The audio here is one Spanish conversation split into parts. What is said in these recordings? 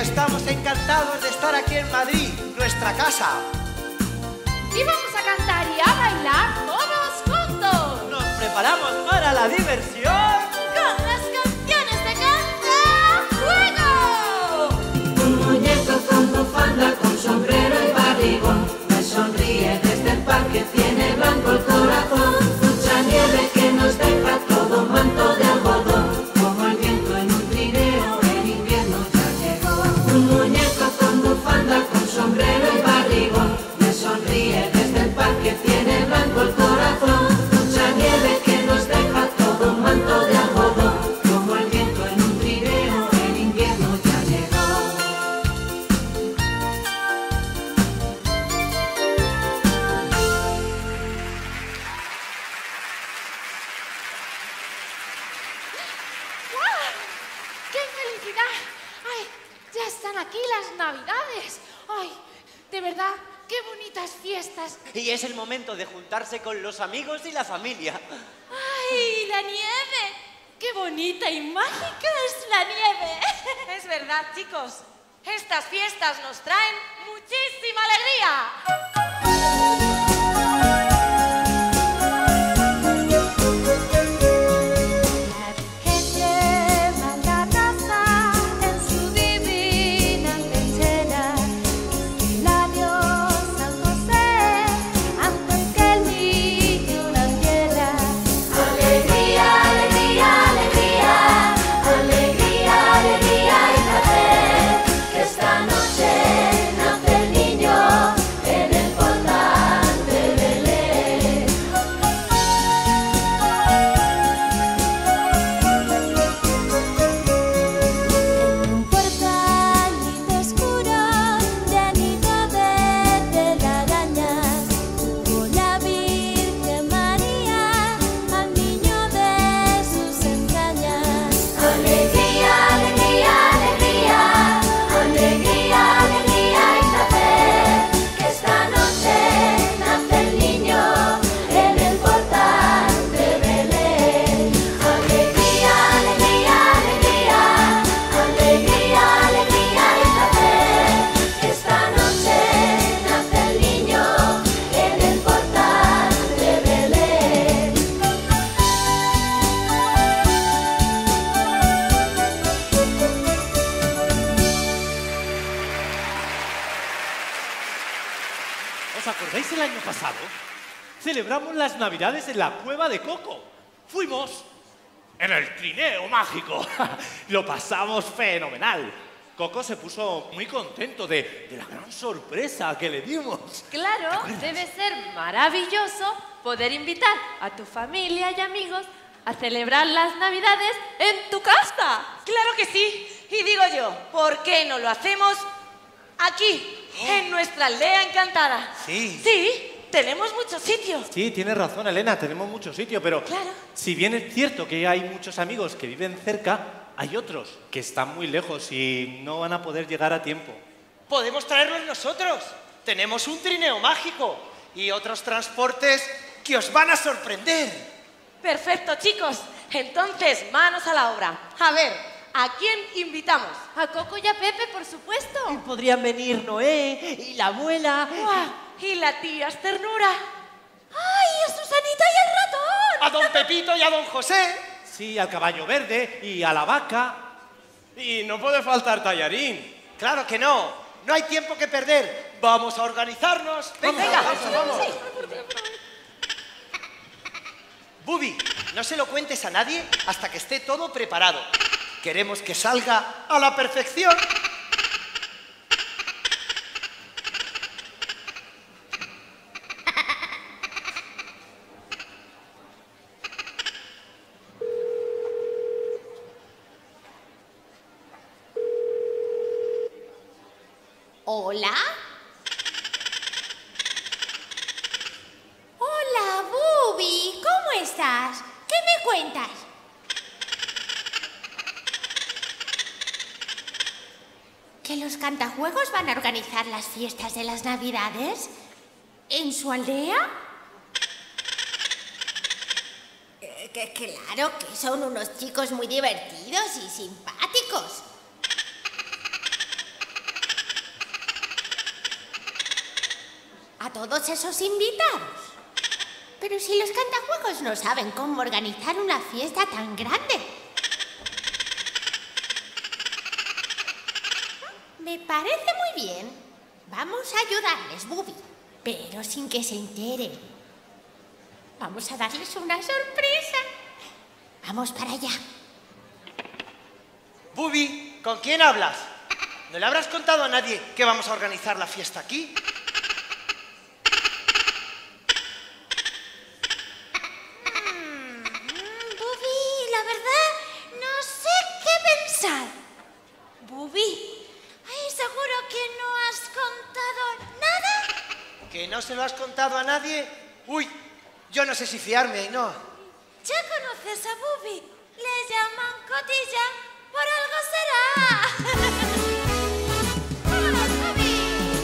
estamos encantados de estar aquí en Madrid, nuestra casa. Y vamos a cantar y a bailar todos juntos. Nos preparamos para la diversión con las canciones de Cantajuegos. Un muñeco con bufanda, con sombrero y barrigón, me sonríe desde el parque, tiene blanco el corazón. Mucha nieve que nos deja todo un manto de algodón, como el viento en un trineo, el invierno ya llegó. Un muñeco con bufanda, con sombrero y barrigón, me sonríe desde el parque, tiene blanco el corazón. Mucha nieve que nos deja todo un manto de algodón, como el viento en un trineo, el invierno ya llegó. ¡Guau! ¡Qué felicidad! ¡Ay! Ya están aquí las Navidades. ¡Ay! De verdad, qué bonitas fiestas. y es el momento de juntarse con los amigos y la familia. ¡Ay! ¡La nieve! ¡Qué bonita y mágica es la nieve! Es verdad, chicos. Estas fiestas nos traen muchísima alegría. ¿Os acordáis el año pasado? Celebramos las Navidades en la Cueva de Coco. Fuimos en el trineo mágico. Lo pasamos fenomenal. Coco se puso muy contento de la gran sorpresa que le dimos. Claro, debe ser maravilloso poder invitar a tu familia y amigos a celebrar las Navidades en tu casa. Claro que sí. Y digo yo, ¿por qué no lo hacemos aquí, en nuestra aldea encantada? Sí. Sí, tenemos muchos sitios. Sí, tienes razón, Elena, tenemos mucho sitio, pero Claro. si bien es cierto que hay muchos amigos que viven cerca, hay otros que están muy lejos y no van a poder llegar a tiempo. Podemos traerlos nosotros. Tenemos un trineo mágico y otros transportes que os van a sorprender. Perfecto, chicos. Entonces, manos a la obra. A ver, ¿a quién invitamos? A Coco y a Pepe, por supuesto. Podrían venir Noé y la abuela. ¡Guau! Y la tía es ternura. ¡Ay, a Susanita y al ratón! A don Pepito y a don José. Sí, al caballo verde y a la vaca. Y no puede faltar Tallarín. Claro que no. No hay tiempo que perder. Vamos a organizarnos. Venga, vamos. Bubi, no se lo cuentes a nadie hasta que esté todo preparado. Queremos que salga a la perfección. ¿Hola? Hola, Bubi. ¿Cómo estás? ¿Qué me cuentas? ¿Que los Cantajuegos van a organizar las fiestas de las Navidades? ¿En su aldea? Que claro, que son unos chicos muy divertidos y simpáticos. todos esos invitados. Pero si los cantajuegos no saben cómo organizar una fiesta tan grande. Me parece muy bien. Vamos a ayudarles, Bubi, pero sin que se enteren. Vamos a darles una sorpresa. Vamos para allá. Bubi, ¿con quién hablas? ¿No le habrás contado a nadie que vamos a organizar la fiesta aquí? Bubi, la verdad, no sé qué pensar. Bubi, ¿seguro que no has contado nada? ¿Que no se lo has contado a nadie? Uy, yo no sé si fiarme, ¿no? ¿Ya conoces a Bubi? Le llaman Cotilla, por algo será. ¡Vámonos, Bubi!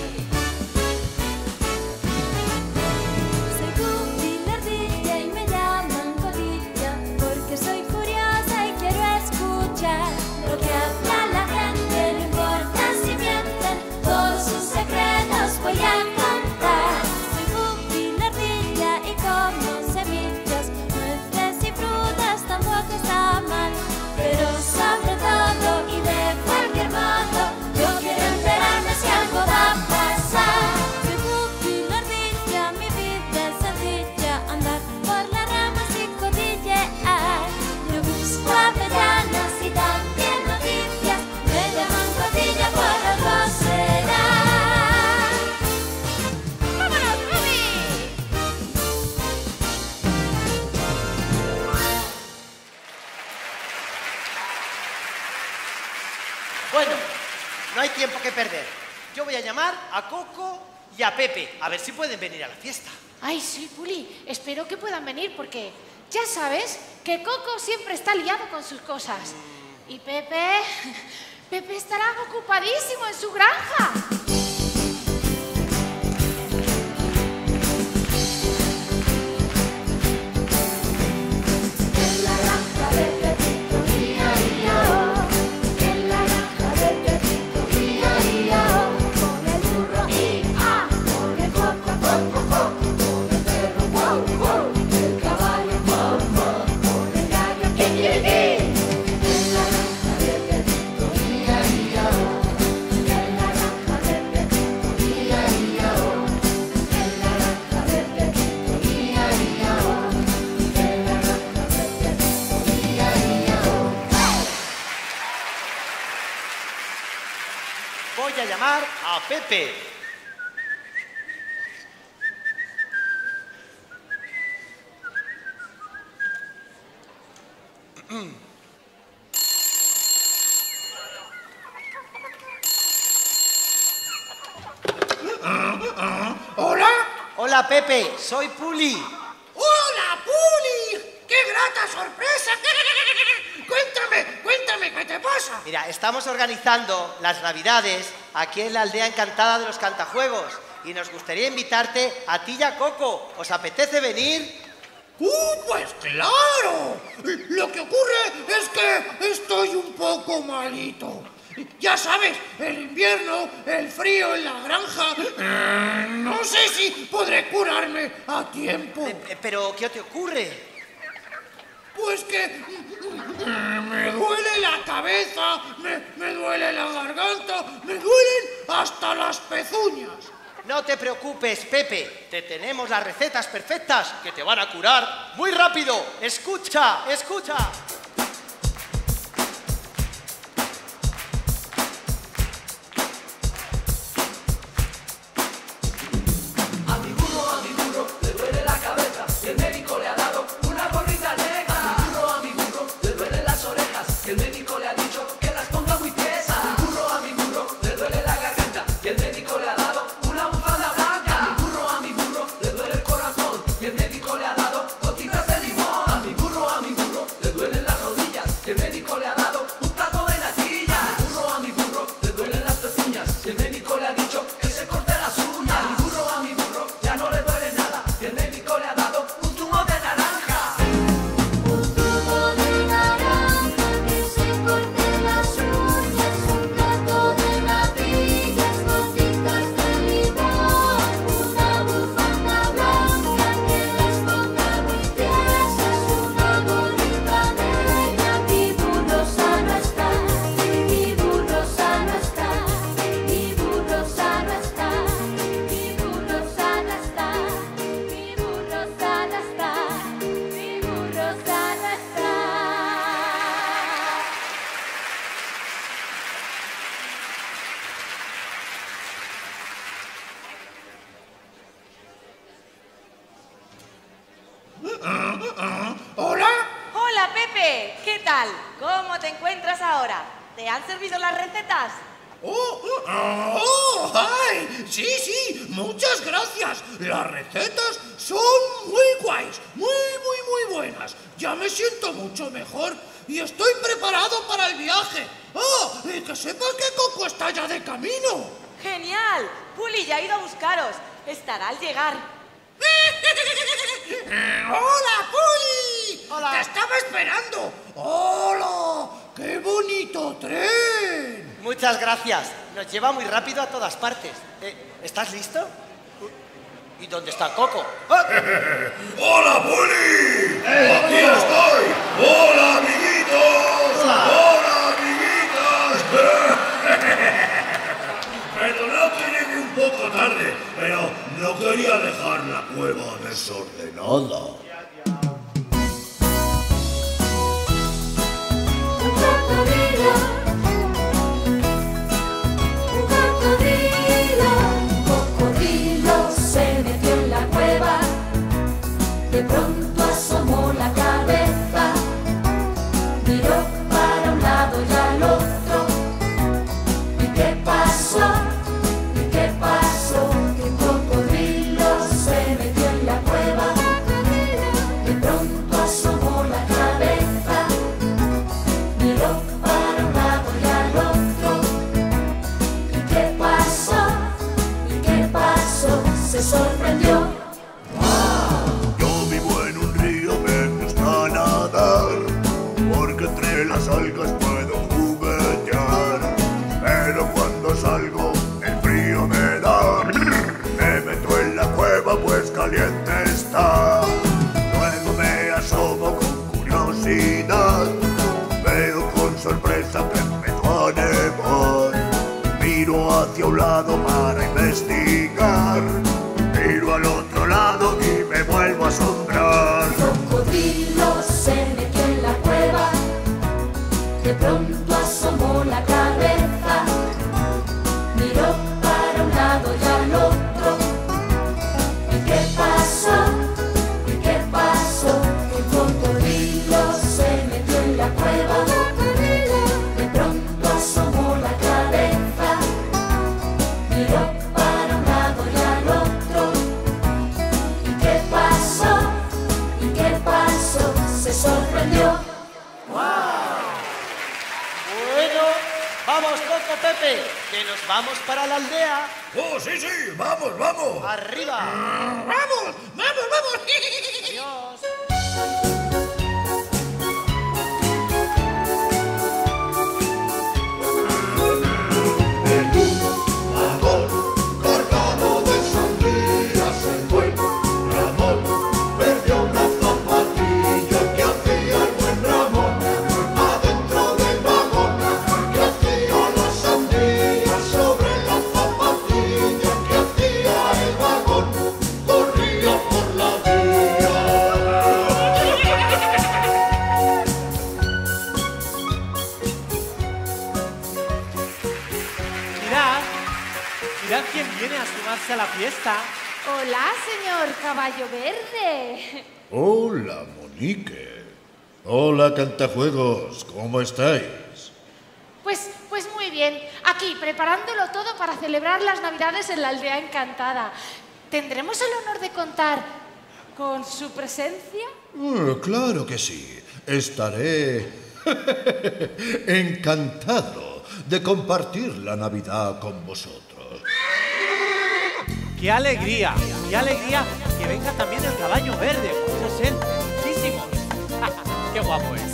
Soy Bubi la ardilla y me llaman Cotilla porque soy curiosa y quiero escuchar lo que habla la gente, no importa si mienten, todos sus secretos voy a contar. Soy Bubi la ardilla y como semillas, nueces y frutas tampoco está mal, pero sobre todo y de cualquier modo yo quiero enterarme si algo va a pasar. Soy Bubi la ardilla, mi vida es sencilla, andar por las ramas y cotillear. Yo busco avellanas y también noticias, me llaman Cotilla, por algo será. ¡Vámonos, Bubi! Bueno, no hay tiempo que perder. Yo voy a llamar a Coco y a Pepe, a ver si pueden venir a la fiesta. Ay, sí, Puli, espero que puedan venir porque ya sabes que Coco siempre está liado con sus cosas. Y Pepe estará ocupadísimo en su granja. En la granja del Pepito, mía y oh, en la granja del Pepito, mía y oh, con el burro y ah, con el coco, con el perro, wow, wow, el caballo, wow, wow, con el gallo, en la granja del Pepito, mía y oh, en la granja del Pepito, mía y oh, en la granja del Pepito, mía y oh, en la granja del Pepito, mía y oh. Voy a llamar a Pepe. ¿Hola? Hola, Pepe, soy Puli. ¡Hola, Puli! ¡Qué grata sorpresa! Cuéntame, ¿qué te pasa? Mira, estamos organizando las Navidades aquí en la aldea encantada de los cantajuegos y nos gustaría invitarte a ti y a Coco. ¿Os apetece venir? Pues claro. Lo que ocurre es que estoy un poco malito. Ya sabes, el invierno, el frío en la granja... no sé si podré curarme a tiempo. ¿Pero qué te ocurre? Pues que me duele la cabeza, me duele la garganta, me duelen hasta las pezuñas. No te preocupes, Pepe. Te tenemos las recetas perfectas que te van a curar muy rápido. Escucha, escucha. Le duele tal? ¿Cómo te encuentras ahora? ¿Te han servido las recetas? ¡Ay! Sí, muchas gracias. Las recetas son muy guays, muy buenas. Ya me siento mucho mejor y estoy preparado para el viaje. Y que sepas que Coco está ya de camino. ¡Genial! Puli ya ha ido a buscaros. Estará al llegar. ¡Hola, Puli! Hola. ¡Te estaba esperando! ¡Hola! ¡Qué bonito tren! Muchas gracias. Nos lleva muy rápido a todas partes. ¿Estás listo? ¿Y dónde está Coco? ¡Hola, Puli! ¡Aquí estoy! ¡Hola, amiguitos! ¡Hola, amiguitas! Perdonad que llegue un poco tarde, pero no quería dejar la cueva desordenada. Un cocodrilo se metió en la cueva, de pronto asomó la cabeza, miró para un lado y al otro. ¿Y qué pasó? ¿Y qué pasó? Que un cocodrilo se metió en la cueva, de pronto asomó la cabeza, miró para un lado y al otro. ¿Y qué pasó? ¿Y qué pasó? Se sorprendió. Yo vivo en un río, me gusta nadar, porque entre las algas puedo juguetear. Pero cuando salgo, el frío me da. Me meto en la cueva, pues caliente está. Luego me asomo con curiosidad. Veo con sorpresa que empezó a nevar. Miro hacia un lado para investigar. Miro al otro lado y me vuelvo a asombrar. Cocodrilo se metió en la cueva, de pronto asomó la cabeza, miró para un lado y al otro. ¿Y qué pasó? ¿Y qué pasó? Que el cocodrilo se metió en la cueva, de pronto asomó la cabeza, miró para un lado y al otro. ¿Y qué pasó? ¿Y qué pasó? Se sorprendió. Bueno, vamos, Coco, Pepe, que nos vamos para la aldea. ¡Oh, sí! ¡Vamos! ¡Arriba! ¡Vamos! Adiós. Vagón cargado de sandías, el buen Ramón perdió una zapatilla que hacía el buen Ramón. Adentro del vagón que hacía las sandías, sobre la zapatilla que hacía el vagón, corría por la vía. Mirad quién viene a sumarse a la fiesta. Hola, señor Caballo Verde. Hola, Monique. Hola, Cantajuegos. ¿Cómo estáis? Pues muy bien. Aquí, preparándolo todo para celebrar las Navidades en la aldea encantada. ¿Tendremos el honor de contar con su presencia? Claro que sí. Estaré encantado de compartir la Navidad con vosotros. ¡Qué alegría! ¡Qué alegría que venga también el Caballo Verde! Muchos ser muchísimos. ¡Qué guapo es!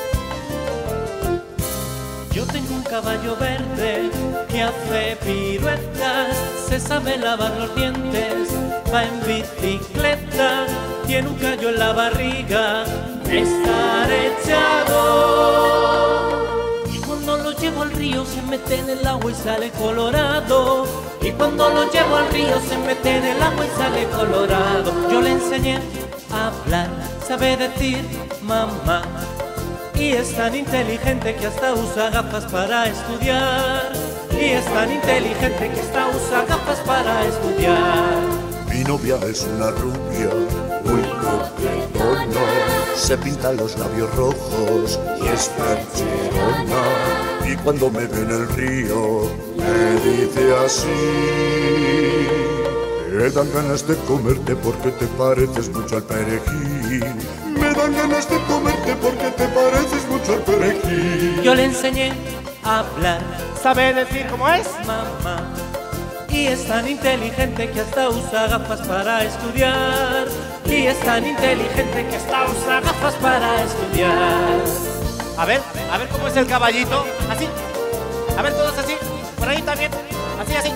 Yo tengo un caballo verde que hace piruetas, se sabe lavar los dientes, va en bicicleta, tiene un callo en la barriga, estar echado. Y cuando lo llevo al río se mete en el agua y sale colorado. Y cuando lo llevo al río se mete en el agua y sale colorado. Yo le enseñé a hablar, sabe decir mamá. Y es tan inteligente que hasta usa gafas para estudiar. Y es tan inteligente que hasta usa gafas para estudiar. Mi novia es una rubia muy coquetona. Se pinta los labios rojos y es percherona. Y cuando me ve en el río me dice así: me dan ganas de comerte porque te pareces mucho al perejil. Me dan ganas de comerte porque te pareces mucho al perejil. Yo le enseñé a hablar, ¿Sabe decir cómo es? mamá, y es tan inteligente que hasta usa gafas para estudiar. Y es tan inteligente que hasta usa gafas para estudiar. A ver cómo es el caballito. Así. A ver, todos así. Por ahí también. Así, así.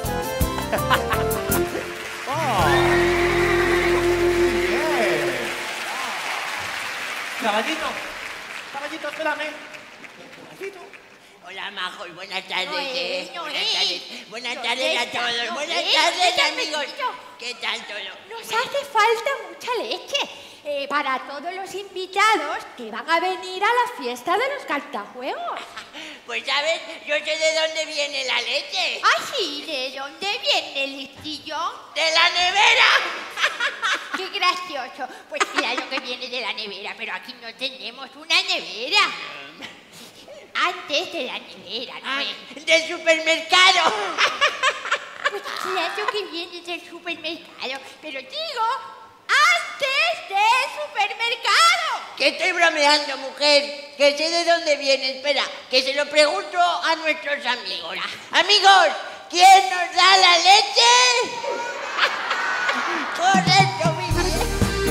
Oh. Bien. Caballito. Caballito, espérame. Caballito. Hola, Majo, y buenas tardes. Oye, Buenas tardes. Buenas no tardes a deja, todos. no Buenas deja, tardes, deja, amigos. Pepito. ¿Qué tal todo? Nos hace falta mucha leche para todos los invitados que van a venir a la fiesta de los cantajuegos. Pues, ¿sabes? Yo sé de dónde viene la leche. ¿Ah, sí? ¿De dónde viene, listillo? ¡De la nevera! ¡Qué gracioso! Pues claro que viene de la nevera, pero aquí no tenemos una nevera. Antes de la nevera, ¿no es? ¡Del supermercado! Pues claro que viene del supermercado, pero digo, antes del supermercado. Que estoy bromeando, mujer. Que sé de dónde viene. Espera, que se lo pregunto a nuestros amigos. Amigos, ¿quién nos da la leche? Correcto, muy bien.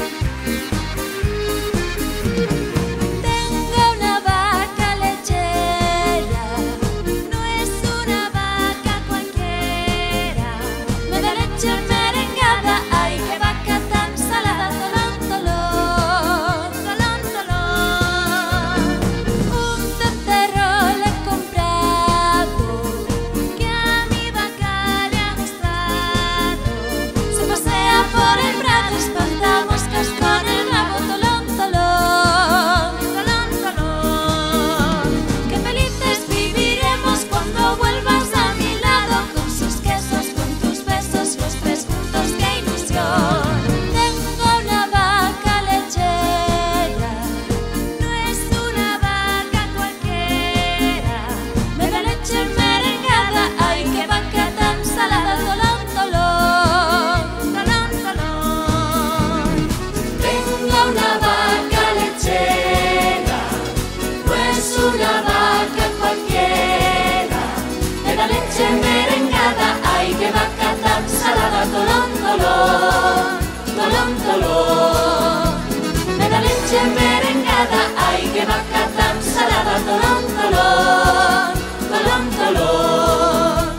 Tengo una vaca lechera, no es una vaca cualquiera. Me da leche merengada, ay, qué vaca tan salada, tolón, tolón, tolón, tolón. Un cencerro le he comprado, que a mi vaca le ha gustado. Se pasea por el prado, espanta moscas con el rabo, tolón, tolón, tolón, tolón. Qué felices viviremos cuando vuelvas a mi lado, con sus quesos, con tus besos, los tres juntos, qué ilusión. Tengo una vaca lechera, no es una vaca cualquiera. Me da leche merengada, ay, qué vaca tan salada, tolón, tolón, tolón, tolón. Tengo una vaca lechera, no es una vaca cualquiera. Me da leche merengada, ay, qué vaca tan salada, tolón, tolón, tolón, tolón. Me da leche merengada, ay, qué vaca tan salada, tolón, tolón, tolón, tolón.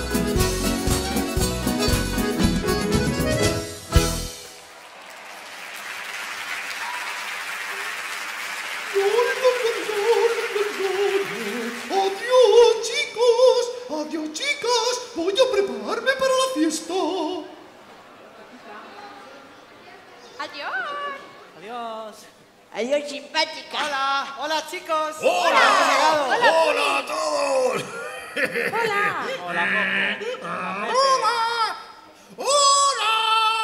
Adiós, chicos. Adiós, chicas. Voy a prepararme para la fiesta. Adiós. Adiós. Adiós, simpática. Hola, hola chicos. ¡Hola! Hemos llegado. ¡Hola a todos! Hola. Hola, Coco. ¡Hola! ¡Hola!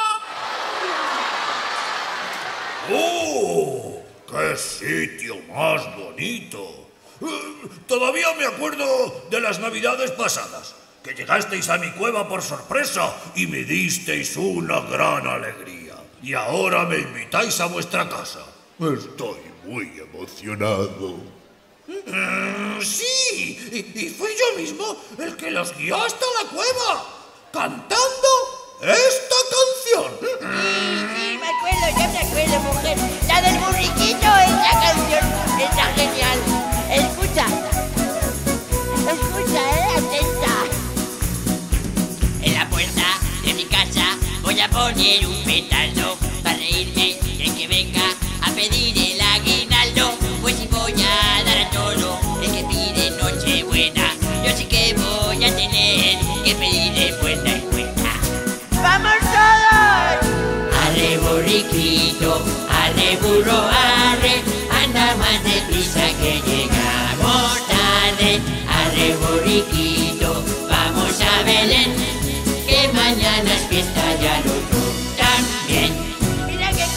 ¡Oh! ¡Qué sitio más bonito! Todavía me acuerdo de las navidades pasadas, que llegasteis a mi cueva por sorpresa y me disteis una gran alegría. Y ahora me invitáis a vuestra casa. Estoy muy emocionado. Sí, y fui yo mismo el que los guió hasta la cueva, cantando esta canción. Sí, me acuerdo, ya me acuerdo, mujer. La del burriquito, esa canción está genial. Escucha, atenta. En la puerta de mi casa voy a poner un petardo para reírme del que venga a pedir el aguinaldo. Pues si voy a dar a todo el que pide Nochebuena, yo sí que voy a tener que pedirle puerta en puerta. ¡Vamos todos! Arre borriquito, arre burro, arre, anda más deprisa que llegamos tarde. Arre borriquito, vamos a Belén, que mañana es fiesta, ya lo otro también. Mira qué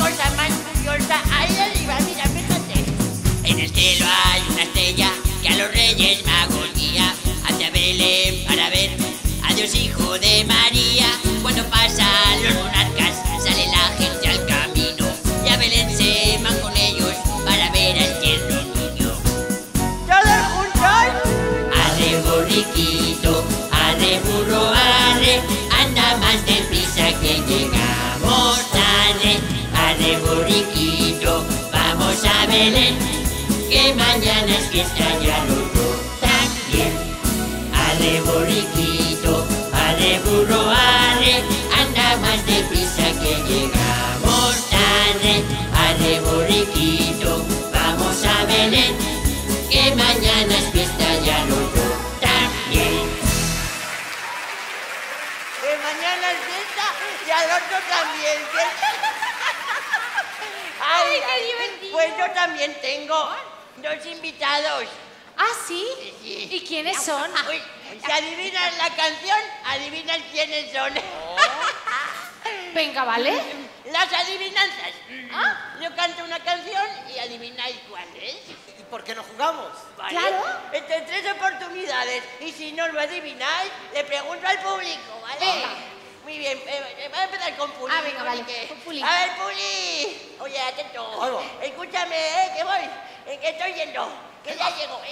Reyes Magos guía hacia Belén para ver a Dios Hijo de María. Cuando pasan los monarcas sale la gente al camino y a Belén se van con ellos para ver al tierno niño. ¡Todos juntos! Arre borriquito, arre burro, arre, anda más deprisa que llegamos tarde. Arre borriquito, vamos a Belén, que mañana es fiesta ya lo también. Arre borriquito, arre burro, arre, anda más deprisa que llegamos tarde. Arre borriquito, vamos a Belén, que mañana es fiesta ya lo también. Que mañana es fiesta y al otro también, ¿cierto? ¡Ay, qué divertido! Pues yo también tengo 2 invitados. ¿Ah, sí? ¿Y quiénes son? Uy, si adivinas la canción, adivinas quiénes son. Venga, ¿vale? Las adivinanzas. Yo canto una canción y adivináis cuál es. ¿Y por qué no jugamos? ¿Vale? Claro. Entre 3 oportunidades. Y si no lo adivináis, le pregunto al público, ¿vale? Venga. Muy bien, voy a empezar con Puli. Ah, venga, vale, porque- con Puli. A ver, Puli. Oye, atento. Algo. Escúchame, que voy. Que estoy yendo. Que ya llego.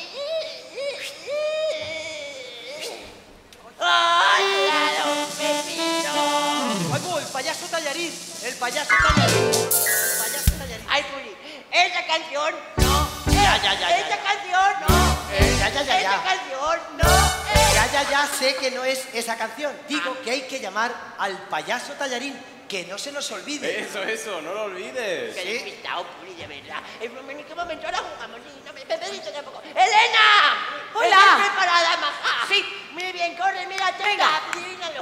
¡Hola, don Pepito! ¡Ay, el payaso tallarín! ¡El payaso tallarín! ¡El payaso tallarín! Ay, Puli, esa canción no. Ya. Esa canción no. Ya. Esa canción no. Ya sé que no es esa canción. Digo que hay que llamar al payaso tallarín, que no se nos olvide. Eso, no lo olvides. Qué despistado, Puli, de verdad. ¿En qué momento ahora jugamos? Sí, no me pediste tampoco. ¡Elena! Hola. ¿Estás preparada, maja? Sí. Muy bien, corre, mira, Venga. Adivínalo.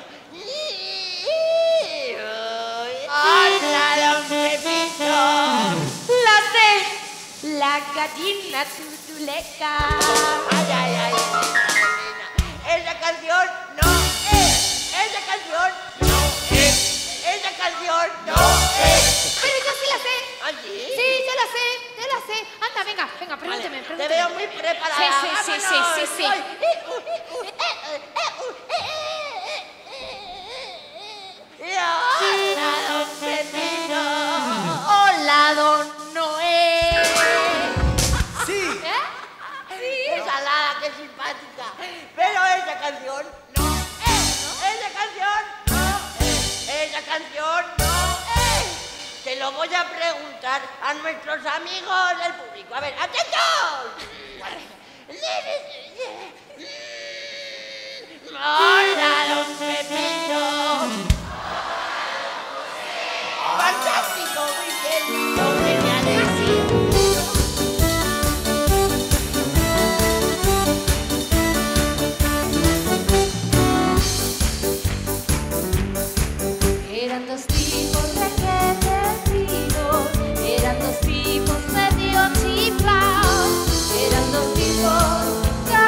¡Hola, don Pepito! La sé. La gallina tutuleca. Ay, esa canción no es. Esa canción no es. Esa canción no es. Pero yo sí la sé. ¿Ah, sí? Sí, yo la sé. Anda, venga, pregúnteme. Te veo muy preparada. Sí. Hola, don Pepito. Hola, don Noé. ¡Sí! Qué salada, qué simpática. Pero esa canción no es. Esa canción no es. Esa canción no es. Te lo voy a preguntar a nuestros amigos del público. A ver, atentos. Hola, don Pepito. Fantástico, muy bien. Lo que me ha decidido. Eran 2 tipos requerecidos, eran 2 tipos medio chiflados, eran 2 tipos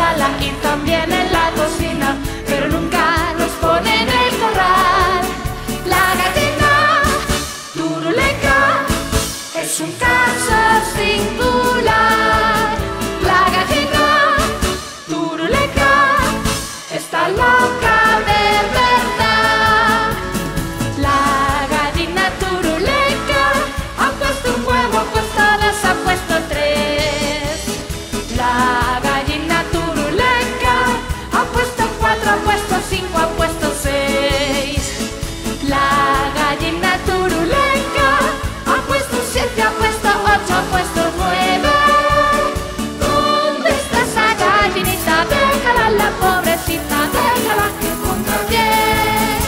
sala y también en la cocina, pero nunca los pone en el corral. La gallina turuleca es un caso singular. La gallina turuleca está loca de verdad. La gallina turuleca ha puesto un huevo, ha puesto dos, ha puesto tres. La gallina turuleca ha puesto cuatro, ha puesto cinco, ha puesto seis. La gallina turuleca ha puesto siete, ha puesto ocho, ha puesto nueve. ¿Dónde está esa gallinita? Déjala, la pobrecita, déjala que ponga bien.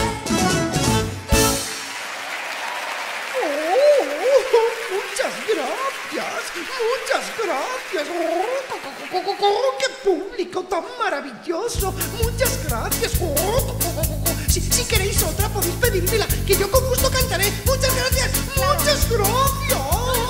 Muchas gracias, muchas gracias. ¡Qué público tan maravilloso! Muchas gracias. Si queréis otra, podéis pedírmela, que yo con gusto cantaré. Muchas gracias, muchas gracias.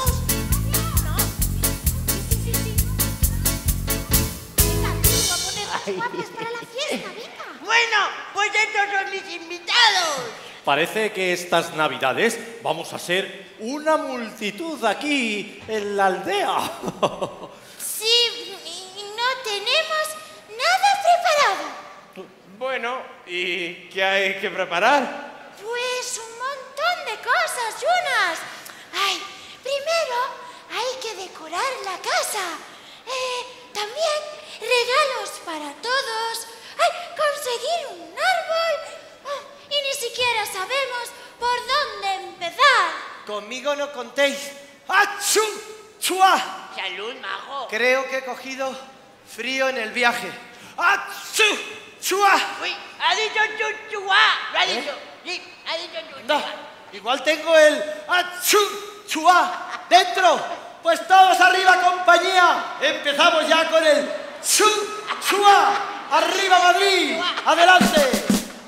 Bueno, pues estos son mis invitados. Parece que estas Navidades vamos a ser una multitud aquí en la aldea. Sí, y no tenemos nada preparado. Bueno, ¿y qué hay que preparar? Pues un montón de cosas, Jonas. Ay, primero hay que decorar la casa. También regalos para todos. Ay, conseguir un árbol. Y ni siquiera sabemos por dónde empezar. Conmigo no contéis. ¡Achú! ¡Chua! Salud, majo. Creo que he cogido frío en el viaje. ¡Achú! ¡Chua! Uy, ha dicho chuchuá. Lo ha dicho. Sí, ha dicho chuchuá. No, igual tengo el ¡achú! ¡Chua! dentro. Pues todos arriba, compañía. Empezamos ya con el ¡chu! ¡Chua! ¡Arriba, Madrid! ¡Adelante!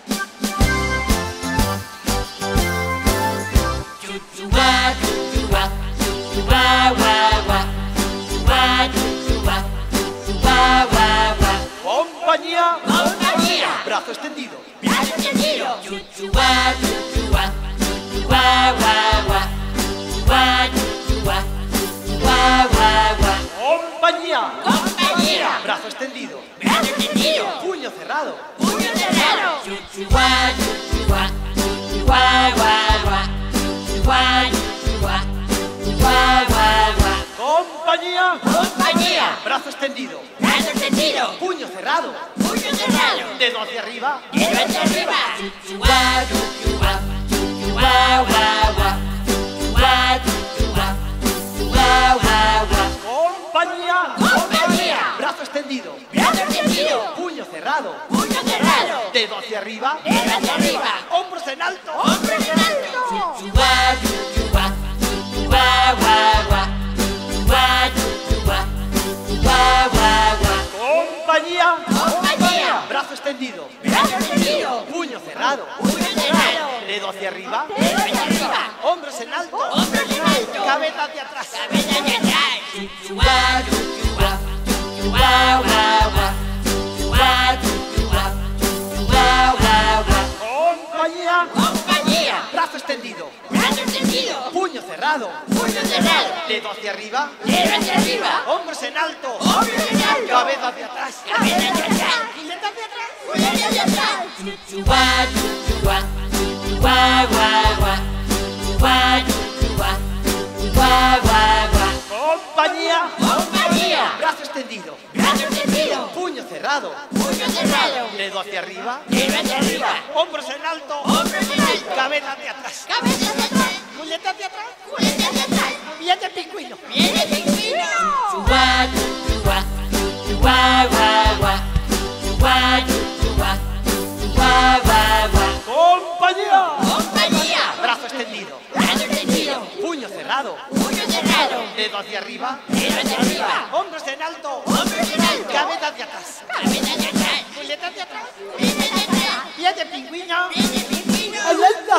Chuchuá, chuchuá, chuchuá, guá, guá. Chuchuá, chuchuá, chuchuá, guá, guá. Compañía. Compañía. Brazo extendido. Brazo extendido. Chuchuá, chuchuá, chuchuá, guá, guá. Chuchuá, chuchuá, chuchuá, guá, guá. Compañía. Compañía. Brazo extendido. Brazo extendido. Puño cerrado. Puño cerrado. Chuchuá, chuchuá, chuchuá, guá, guá. Chuchuá, chuchuá, chuchuá, guá, guá. Compañía. Compañía. Brazo extendido. Brazo extendido. Puño cerrado. Puño cerrado. Dedo hacia arriba. Dedo hacia arriba. Chuchuá, chuchuá, chuchuá, guá, guá. Chuchuá, chuchuá, chuchuá, guá, guá. Compañía. Compañía. Brazo extendido. Brazo extendido. Puño cerrado. Puño cerrado. Dedo hacia arriba. Dedo hacia arriba. Hombros en alto. Hombros en alto. Chuchuá, chuchuá, chuchuá, guá, guá. Chuchuá, chuchuá, chuchuá, guá, guá. Compañía. Compañía. Brazo extendido. Brazo extendido. Puño cerrado. Puño cerrado. Dedo hacia arriba. Dedo hacia arriba. Hombros en alto. Hombros en alto. Cabeza hacia atrás. Cabeza hacia atrás. Chuchuá, chuchuá, chuchuá, guá, guá. Chuchuá, chuchuá, chuchuá, guá, guá. Compañía. Compañía. Brazo extendido. Brazo extendido. Puño cerrado. Puño cerrado. Dedo hacia arriba. Dedo hacia arriba. Hombros en alto. Hombros en alto. Cabeza hacia atrás. Cabeza hacia atrás. Culeta hacia atrás. Culeta hacia atrás. Chuchuá, chuchuá, chuchuá, guá, guá. Chuchuá, chuchuá, chuchuá, guá, guá. Compañía. Compañía. Brazo extendido. Brazo extendido. Puño cerrado. Puño cerrado. Dedo hacia arriba. Dedo hacia arriba. Hombros en alto. Hombros en alto. Cabeza hacia atrás. Cabeza hacia atrás. Culeta hacia atrás. Culeta hacia atrás. Viene pingüino. Viene pingüino. Chuchuá, chuchuá, chuchuá, guá, guá. Chuchuá, chuchuá, chuchuá, guá, guá. Compañía. Compañía. Brazo extendido. Brazo extendido. Puño cerrado. Puño cerrado. Dedo hacia arriba. Dedo hacia arriba. Hombros en alto. Hombros en alto. Cabeza hacia atrás. Cabeza hacia atrás. Culeta hacia atrás. Culeta hacia atrás. Viene pingüino. Viene pingüino. ¡Alerta,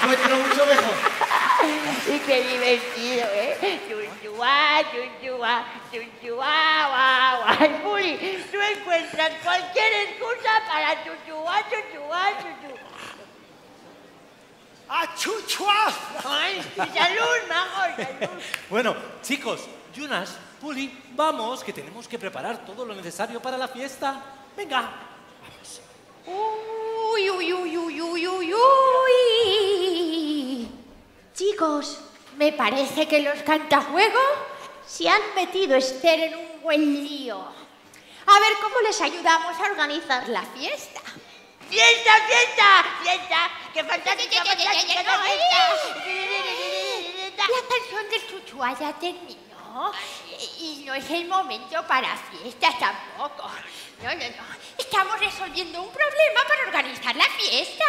encuentro mucho mejor. Y qué divertido, ¿eh? Chuchuá, chuchuá, chuchuá, guau, guau. Ay, Puli, tú encuentras cualquier excusa para chuchuá, chuchuá, chuchuá. ¡Achuchua! ¡Ay, salud, majo, salud! Bueno, chicos, Yunas, Puli, vamos, que tenemos que preparar todo lo necesario para la fiesta. Venga, vamos. Uy, uy, uy, uy, uy, uy, uy. Chicos, me parece que los cantajuegos se han metido Esther en un buen lío. A ver cómo les ayudamos a organizar la fiesta. ¡Fiesta, fiesta! ¡Fiesta! ¡Qué fantástica, fantástica la fiesta! La canción del chuchuá ya terminó. Y no es el momento para fiestas tampoco. No, no, no. Estamos resolviendo un problema para organizar la fiesta.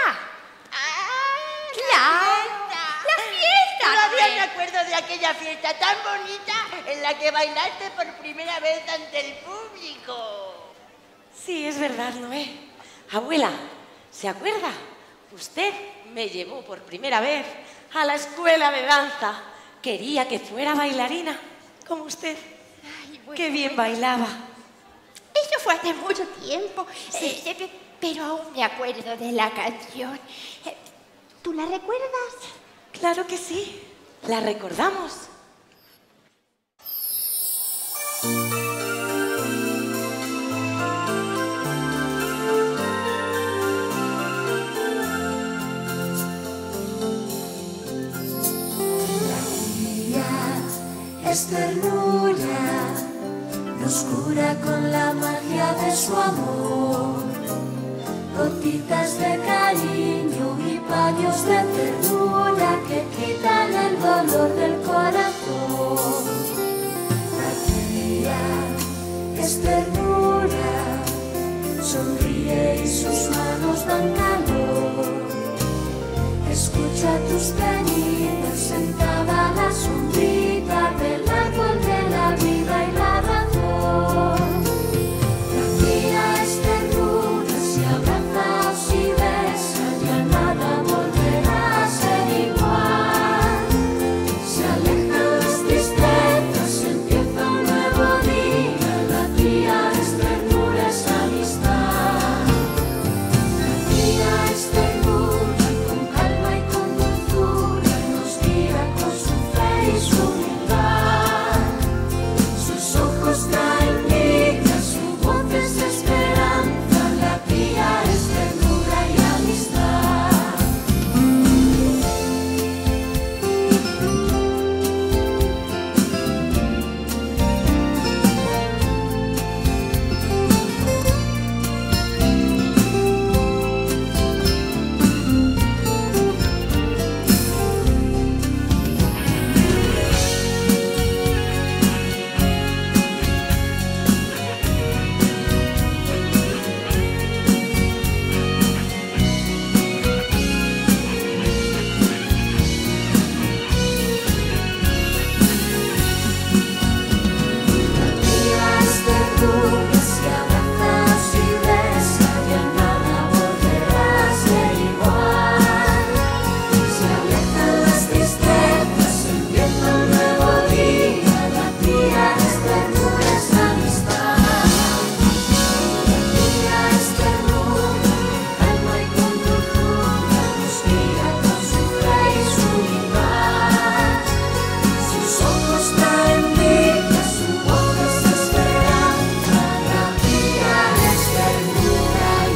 ¡Claro! ¡La fiesta! Todavía me acuerdo de aquella fiesta tan bonita en la que bailaste por primera vez ante el público. Sí, es verdad, Noé. Abuela, ¿se acuerda? Usted me llevó por primera vez a la escuela de danza. Quería que fuera bailarina, como usted. Ay, bueno, ¡Qué bien bailaba! Eso fue hace mucho tiempo. Sí. Pero aún me acuerdo de la canción. ¿Tú la recuerdas? Claro que sí. La recordamos. Es ternura, nos cura con la magia de su amor. Gotitas de cariño y paños de ternura que quitan el dolor del corazón. María es ternura, sonríe y sus manos dan calor. Escucha tus pedidos sentada a la sombrita del árbol de la vida y la razón. La vida es ternura, si abrazas y besas ya nada volverá a ser igual. Se alejan las tristezas, empieza un nuevo día. La vida es ternura, es amistad. La vida es ternura, con calma y con dulzura nos guía con su fe y su humildad. Sus ojos traen vida, su voz es esperanza. La vida es ternura y amistad. La vida es ternura, si abrazas y besas ya nada volverá a ser igual. Se alejan las tristezas, empieza un nuevo día. La vida es ternura, es amistad. La vida es ternura, con calma y con dulzura nos guía con su fe y su humildad. Sus ojos traen vida, su voz es esperanza. La vida es ternura y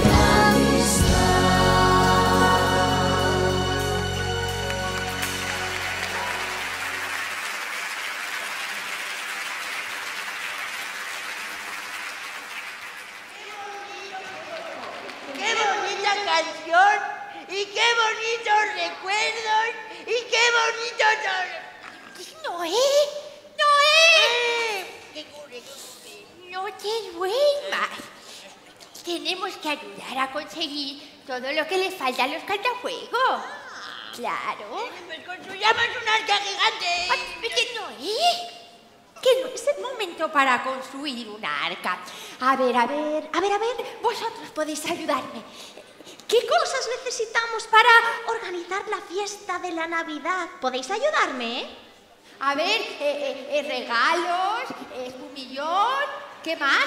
¡Qué bonita canción! ¡Y qué bonitos recuerdos! ¡Y qué bonitos... ¡Noé! ¡Noé! ¡Qué ocurre! No te duermas. Tenemos que ayudar a conseguir todo lo que le falta a los cantafuegos. Claro. Pues construyamos un arca gigante. Noé, que no es el momento para construir un arca. A ver, vosotros podéis ayudarme. ¿Qué cosas necesitamos para organizar la fiesta de la Navidad? ¿Podéis ayudarme? A ver, regalos, espumillón, ¿qué más?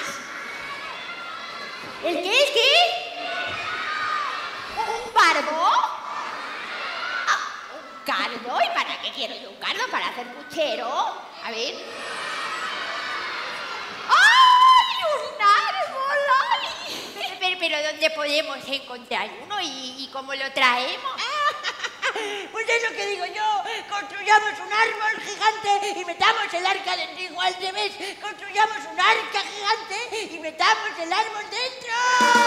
¿El qué? ¿Un barbo? ¿Un cardo? ¿Y para qué quiero yo un cardo? ¿Para hacer puchero? A ver. ¡Ay, un árbol! ¡Ay! Pero ¿dónde podemos encontrar uno y cómo lo traemos? Pues eso que digo yo, construyamos un árbol gigante y metamos el arca dentro, igual de vez, construyamos un arca gigante y metamos el árbol dentro.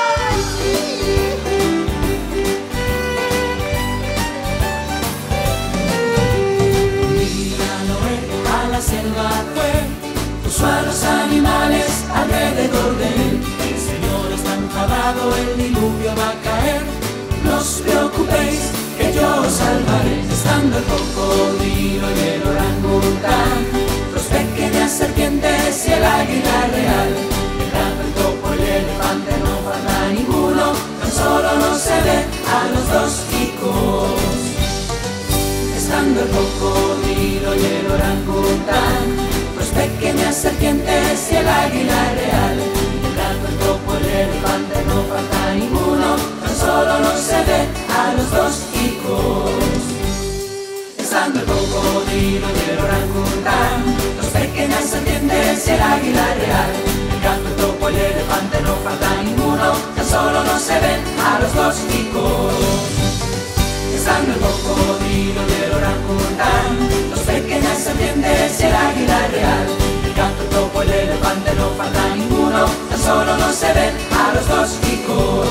Mira, Noé, a la selva fue, puso a los animales alrededor de él. El Señor está enfadado, el diluvio va a caer. No os preocupéis, que yo os salvaré. Estando el cocodrilo y el orangután, los pequeñas serpientes y el águila real, el gato, el topo y el elefante, no falta ninguno, tan solo no se ve a los dos chicos. Estando el cocodrilo y el orangután, los pequeñas serpientes y el águila real, el gato, el topo y el elefante, no falta ninguno, tan solo no se ve a los dos chicos. Estando el cocodrilo y el orangután, los pequeñas serpientes y el águila real, el gato, el topo y el elefante, no falta ninguno, tan solo no se ven a los dos chicos. Estando el cocodrilo y el orangután, los pequeñas serpientes y el águila real, el gato, el topo y el elefante, no falta ninguno, tan solo no se ven a los dos chicos.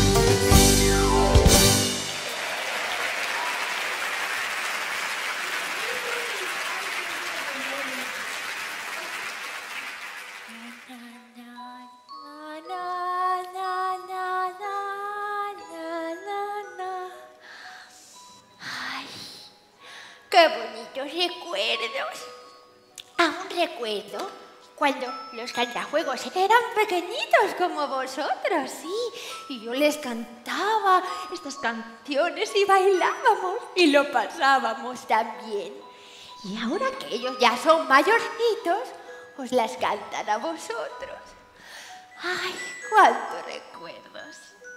¡Qué bonitos recuerdos! Aún recuerdo cuando los cantajuegos eran pequeñitos como vosotros, sí. Y yo les cantaba estas canciones y bailábamos y lo pasábamos tan bien. Y ahora que ellos ya son mayorcitos, os las cantan a vosotros. ¡Ay, cuántos recuerdos!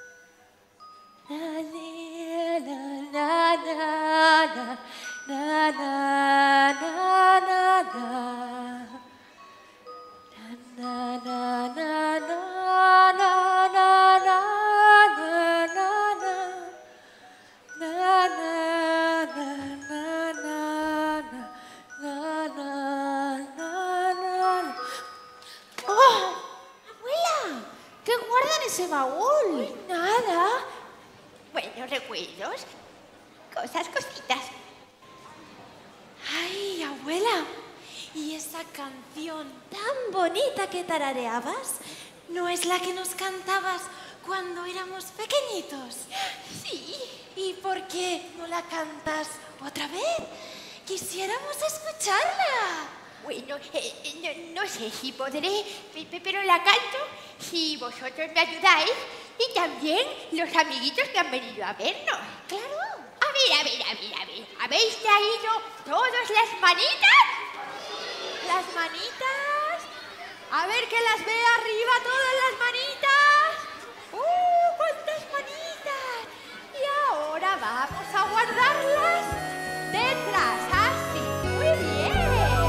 Na, na, na, na, na, na, na, na, na. Na, na, na, na, na, na, na, na, na, na. Na, na, na, na, na, na, na, na, na. ¡Oh! ¡Abuela! ¿Qué guarda en ese baúl? Uy, nada. Bueno, recuerdos. Cositas. Ay, abuela, ¿y esa canción tan bonita que tarareabas no es la que nos cantabas cuando éramos pequeñitos? Sí. ¿Y por qué no la cantas otra vez? Quisiéramos escucharla. Bueno, no sé si podré, pero la canto si vosotros me ayudáis y también los amiguitos que han venido a vernos. Claro. A ver. ¿Habéis traído todas las manitas? ¿Las manitas? A ver, que las vea arriba todas las manitas. ¡Cuántas manitas! Y ahora vamos a guardarlas detrás, así. Muy bien.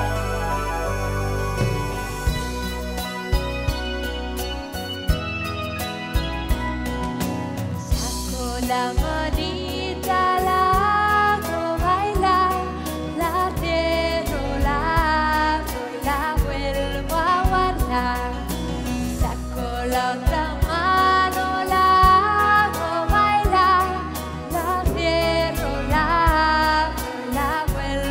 Saco la manita, la hago bailar, la cierro, la abro y la vuelvo a guardar. Saco la otra mano, la hago bailar, la cierro, la abro y la vuelvo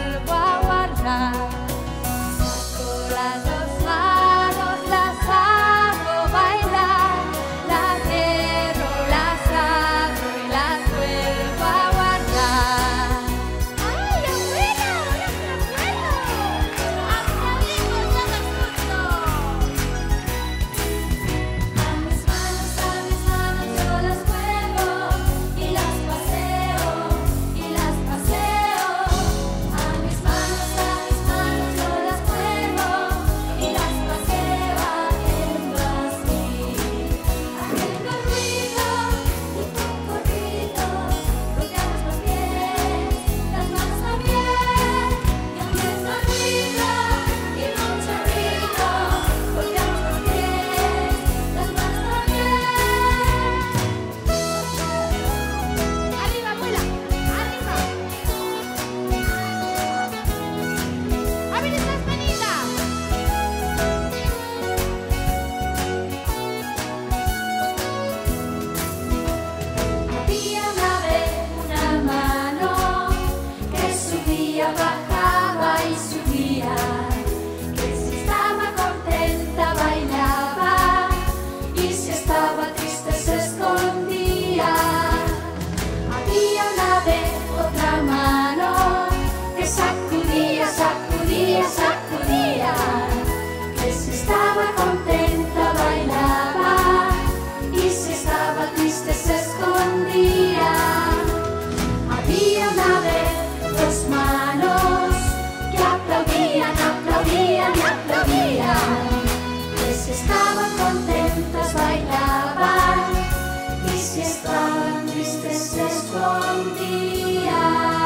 vez otra mano que sacudía, sacudía, sacudía. Que si estaba contenta bailaba y si estaba triste se escondía. Había una vez dos manos que aplaudían, aplaudían, aplaudían. Que si estaban contentas bailaban y si estaban tristes se escondían.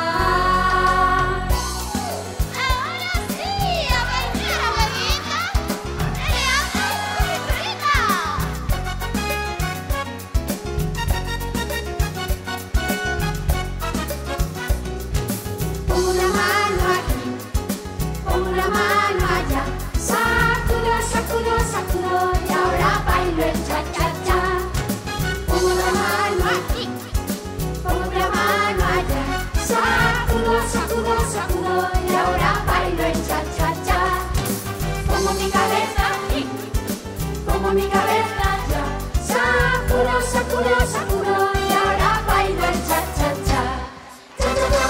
Y ahora bailo el cha-cha-cha. Una mano aquí, otra mano allá. Sacudo, sacudo, sacudo y ahora bailo el cha-cha-cha. Pongo mi cabeza aquí, pongo mi cabeza allá. Sacudo, sacudo, sacudo y ahora bailo el cha-cha-cha. Cha-cha-cha.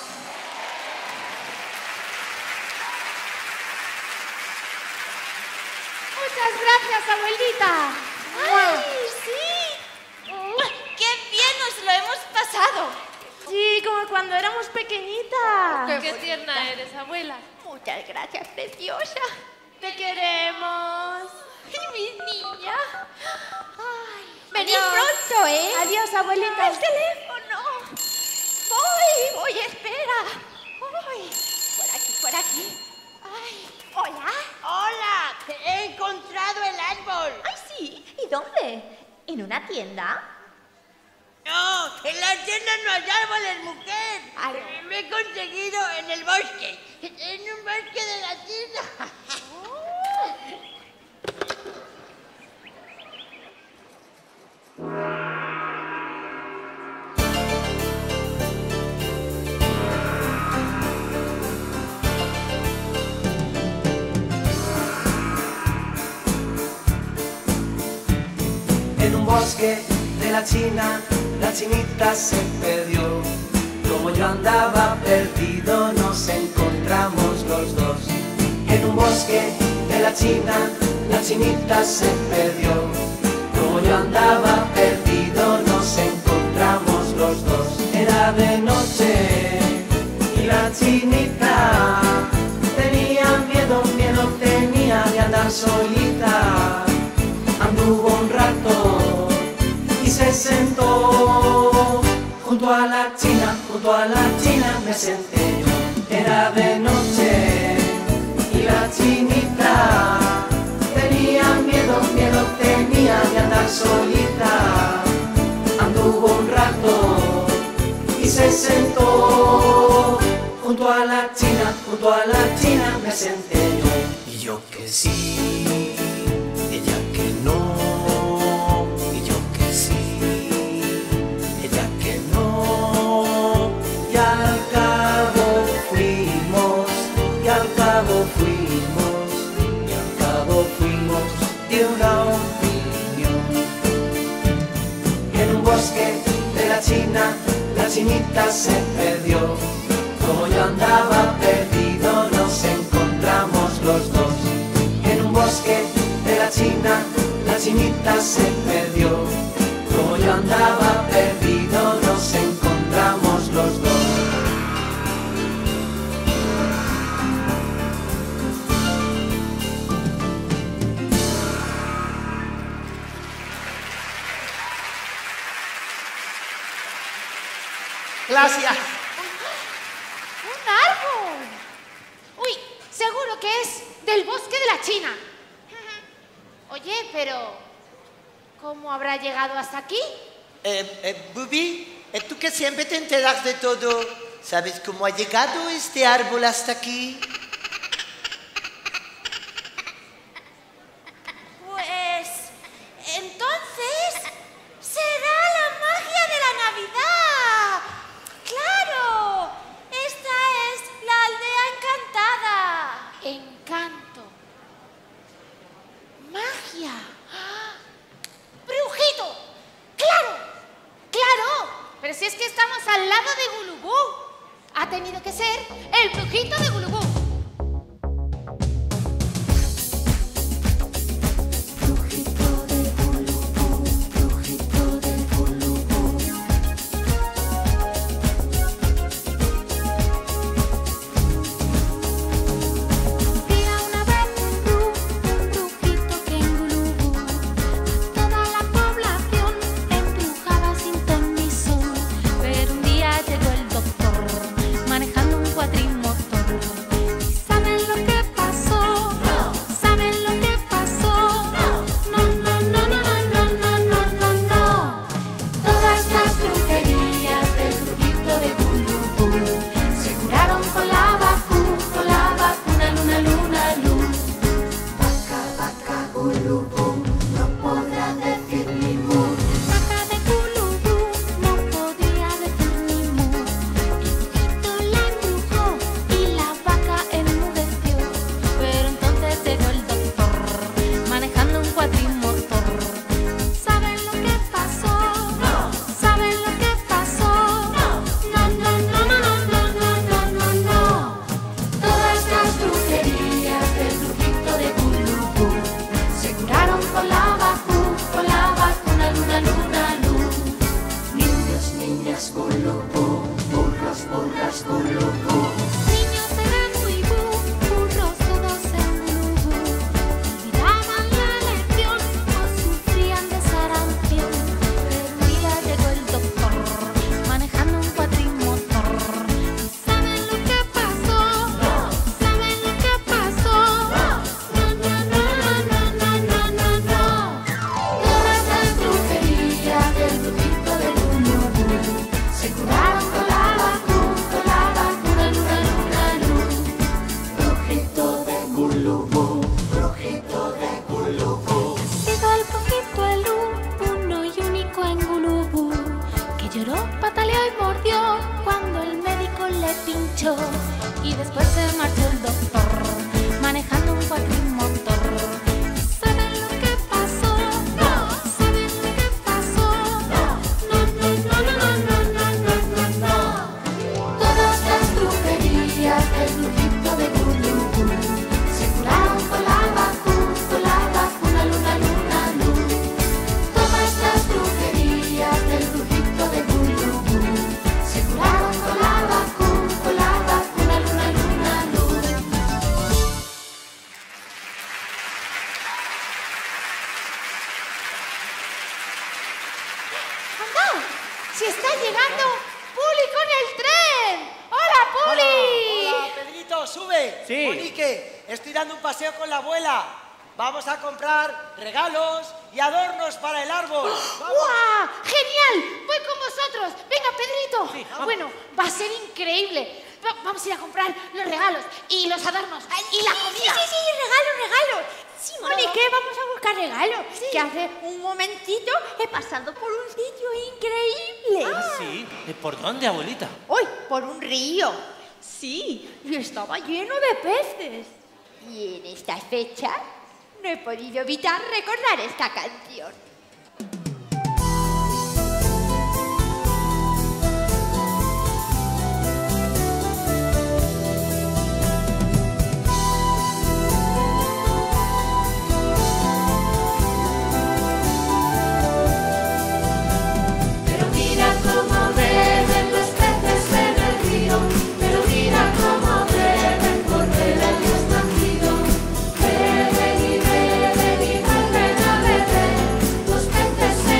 Muchas gracias, abuelita. ¡Ay, sí! ¡Qué bien nos lo hemos pasado! Sí, como cuando éramos pequeñitas. Qué tierna eres, abuela. Muchas gracias, preciosa. Te queremos. ¡Mi niña! Venid pronto, ¿eh? Adiós, abuelita. ¡El teléfono! Voy, espera. Voy. Por aquí. Ay, hola. ¡Hola! ¡He encontrado el árbol! Ay, sí. ¿Y dónde? ¿En una tienda? No, en la tienda no hay árboles, mujer. Ay. Lo he conseguido en el bosque. En un bosque de la tienda. En un bosque de la China, la chinita se perdió. Como yo andaba perdido, nos encontramos los dos. En un bosque de la China, la chinita se perdió. Como yo andaba perdido, nos encontramos los dos. Era de noche y la chinita tenía miedo, miedo tenía de andar solita. Anduvo un rato y se sentó junto a la china me senté yo. Era de noche y la chinita tenía miedo, miedo tenía de andar solita. Anduvo un rato y se sentó junto a la china me senté yo. Y yo que sí, ella que no, y yo que sí, ella que no, y al cabo fuimos, y al cabo fuimos, y al cabo fuimos de una opinión. En un bosque de la China, la chinita se perdió. Como yo andaba perdido, nos encontramos los dos. En un bosque de la China, la chinita se perdió. Como yo andaba perdido, nos encontramos los dos. Gracias. ¡Un árbol! Uy, seguro que es del bosque de la China. Oye, pero ¿cómo habrá llegado hasta aquí? Bubi, tú que siempre te enteras de todo, ¿sabes cómo ha llegado este árbol hasta aquí? Pues entonces será la magia de la Navidad. ¡Claro! Esta es la aldea encantada. Encanto. Magia. ¡Brujito! ¡Claro! ¡Claro! Pero si es que estamos al lado tenido que ser el brujito de Gulubú. Y después se marchó el doctor manejando un cuatrimotor. ¿Saben lo que pasó? No. ¿Saben lo que pasó? No. No, no, no, no, no, no, no, no, no. Todas las brujerías del brujito de Gulubú se curaron con la vacuna, luna, luna, luna. Todas las brujerías del brujito de Gulubú se curaron con la vacuna. ¡Si está llegando Puli con el tren! ¡Hola, Puli! Hola, Pedrito, sube. Sí. Monique, estoy dando un paseo con la abuela. Vamos a comprar regalos y adornos para el árbol. ¡Guau! ¡Genial! Voy con vosotros. Venga, Pedrito. Sí, vamos. Bueno, va a ser increíble. Vamos a ir a comprar los regalos y los adornos y la comida. Sí, regalos. Sí, Monique, vamos a buscar regalos. Sí. Que hace un momentito he pasado por un sitio increíble. ¿Ah, sí? ¿Por dónde, abuelita? Hoy, por un río. Sí, y estaba lleno de peces. Y en estas fechas no he podido evitar recordar esta canción. Los peces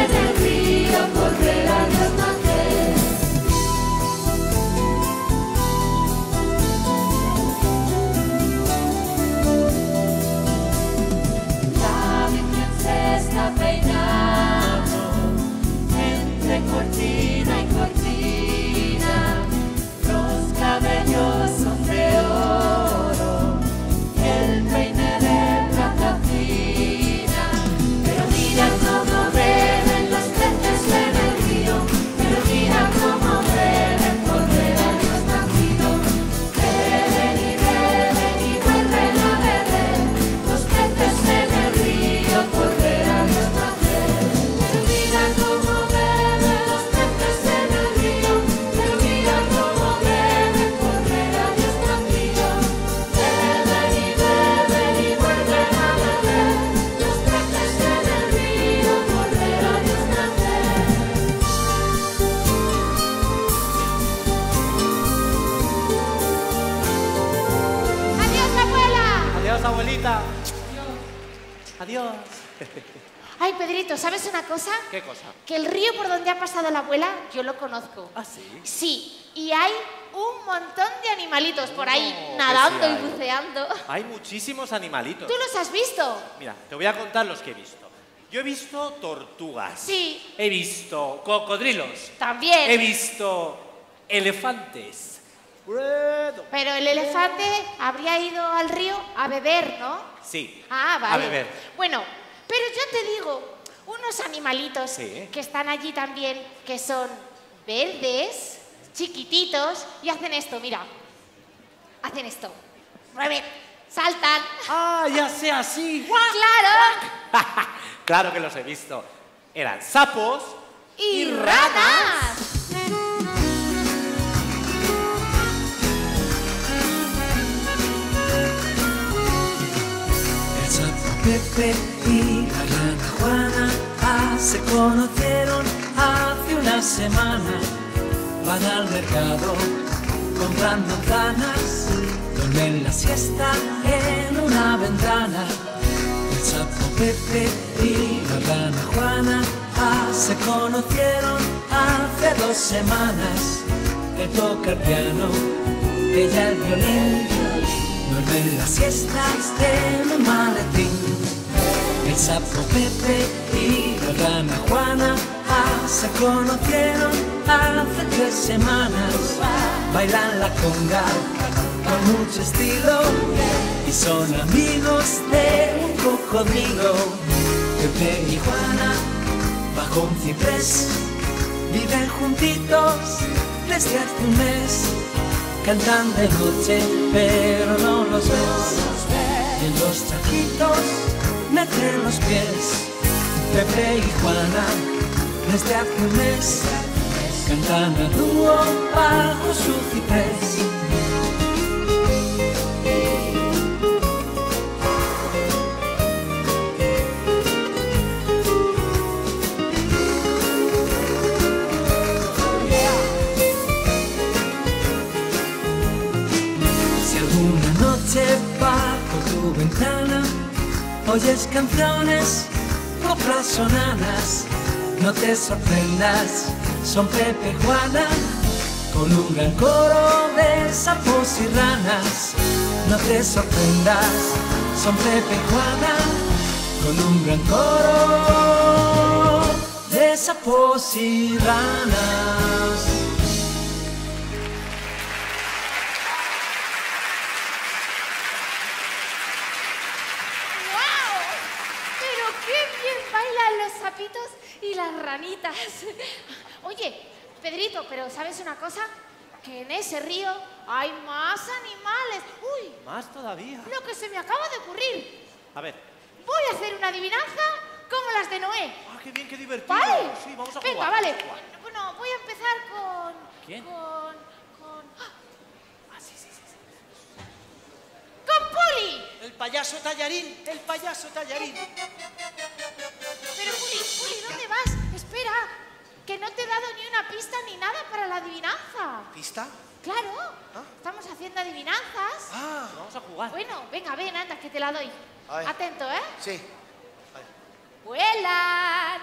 abuelita. Adiós. Ay, Pedrito, ¿sabes una cosa? ¿Qué cosa? Que el río por donde ha pasado la abuela, yo lo conozco. ¿Ah, sí? Sí, y hay un montón de animalitos por ahí que nadando sí y hay. buceando. Hay muchísimos animalitos. ¿Tú los has visto? Mira, te voy a contar los que he visto. Yo he visto tortugas. Sí. He visto cocodrilos. También. He visto elefantes. Pero el elefante habría ido al río a beber, ¿no? Sí. Ah, vale. A beber. Bueno, pero yo te digo, unos animalitos Sí. que están allí también, que son verdes, chiquititos, y hacen esto, mira. Hacen esto. Mueven, saltan. Ah, ya sé, así. ¡Claro! Claro que los he visto. Eran sapos ¡Y ranas! El sapo Pepe y la rana Juana se conocieron hace una semana. Van al mercado, compran manzanas, duermen la siesta en una ventana. El sapo Pepe y la rana Juana se conocieron hace 2 semanas. Él toca el piano, ella el violín, duermen las siestas en un maletín. El sapo Pepe y la rana Juana se conocieron hace 3 semanas. Bailan la conga con mucho estilo y son amigos de un cocodrilo. Pepe y Juana bajo un ciprés viven juntitos desde hace un mes. Cantan de noche pero no los ves, y en los charquitos meten los pies. Pepe y Juana desde hace un mes cantan a dúo bajo su ciprés. Si alguna noche bajo tu ventana oyes canciones o sonanas, no te sorprendas, son Pepe y Juana con un gran coro de sapos y ranas. No te sorprendas, son Pepe y Juana con un gran coro de sapos y ranas. Pero qué bien bailan los sapitos y las ranitas. Oye, Pedrito, pero ¿sabes una cosa? Que en ese río hay más animales. ¡Uy! Más todavía. Lo que se me acaba de ocurrir. A ver. Voy a hacer una adivinanza como las de Noé. Ah, qué bien, qué divertido. ¿Vale? Sí, vamos a Venga, jugar. vale. Bueno, voy a empezar con... ¿Quién? Con Puli. El payaso tallarín, el payaso tallarín. Pero Puli, ¿dónde vas? Espera, que no te he dado ni una pista ni nada para la adivinanza. ¿Pista? Claro, estamos haciendo adivinanzas. Ah, vamos a jugar. Bueno, venga, ven, anda, que te la doy. A ver. Atento, ¿eh? Sí. ¡Vuelan!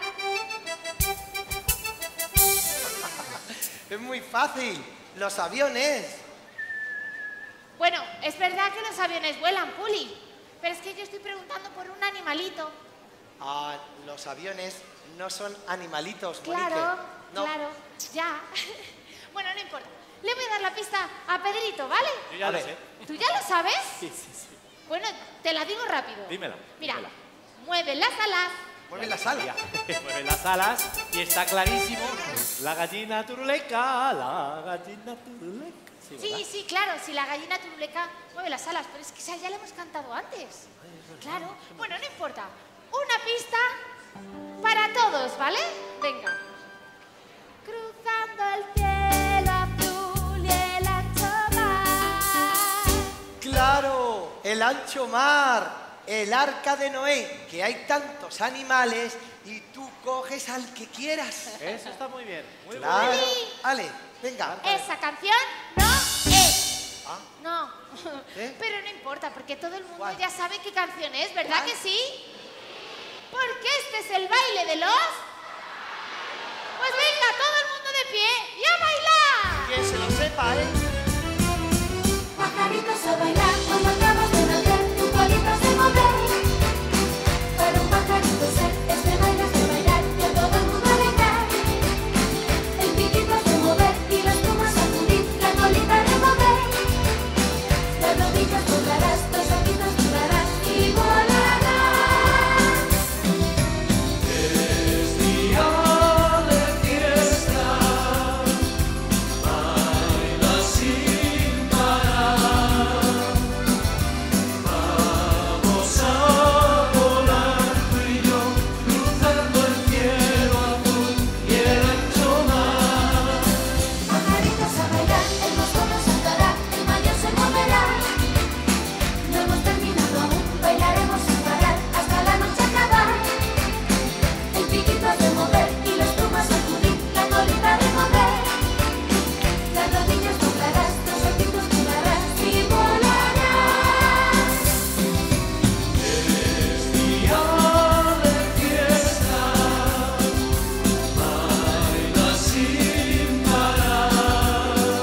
Es muy fácil. Los aviones. Bueno, es verdad que los aviones vuelan, Puli. Pero es que yo estoy preguntando por un animalito. Ah, los aviones no son animalitos, Claro, Monique. No. claro, ya. Bueno, no importa. Le voy a dar la pista a Pedrito, ¿vale? Yo ya lo sé. ¿Tú ya lo sabes? Sí, sí, sí. Bueno, te la digo rápido. Dímela. Mira, dímela. mueven las alas. Mueven las alas. Mueven las alas y está clarísimo. La gallina turuleca, la gallina turuleca. Sí, ¿verdad? Sí, claro, si la gallina turuleca mueve las alas, pero es que esa ya la hemos cantado antes. Claro, bueno, no importa. Una pista para todos, ¿vale? Venga. Cruzando el cielo azul y el ancho mar. Claro, el ancho mar, el arca de Noé, que hay tantos animales y tú coges al que quieras. Eso está muy bien. Muy Claro. bueno. Ale, venga. Esa canción no es. No, pero no importa, porque todo el mundo ya sabe qué canción es, ¿verdad que sí? Porque este es el baile de los... Pues venga, todo el mundo de pie y a bailar. Que se lo sepa, ¿eh? Pajaritos a bailar, cuando acabas de nacer, tu colita se mueve. Para un pajarito ser, este baile es de bailar, y a todo el mundo alegrar. El piquito es de mover, y las plumas sacudir, la colita de mover. Las rodillas doblarás, los ojitos girarás y volarás. Es día de fiesta, baila sin parar. Vamos a volar tú y yo, cruzando el cielo azul y el ancho mar. Pajaritos a bailar, el moscón nos saltará, el mayor se moverá. No hemos terminado aún, bailaremos sin parar, hasta la noche acabar. El piquito es de mover y las plumas sacudir, la colita de mover. Las rodillas doblarás, los ojitos girarás y volarás. Es día de fiesta, baila sin parar.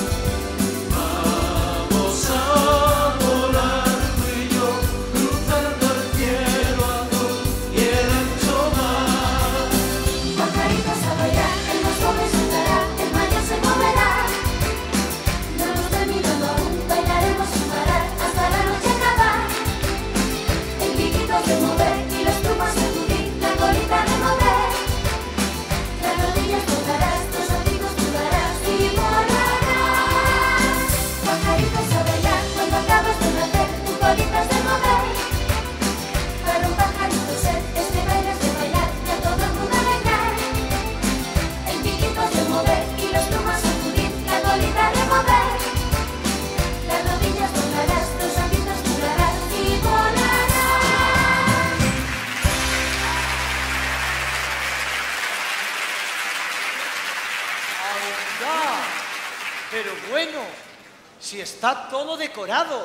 Vamos a volar tú y yo, cruzando el cielo azul y el ancho mar. Pajaritos a bailar, el moscón nos saltará, el mayor se moverá. No hemos terminado aún, bailaremos sin parar, hasta la noche acabar. El piquito es de mover y las plumas sacudir, la colita de mover. Las rodillas doblarás, tus ojitos dudarás y volarás. Pajaritos a bailar, cuando acabas de nacer, tu colita es de mover. Para un pajarito ser, este baile es de bailar, y a todo el mundo alegrar. El piquito es de mover y las plumas sacudir, la colita de mover. Las rodillas doblarás, los ojitos girarás y volarás. ¡Anda! Pero bueno, si está todo decorado.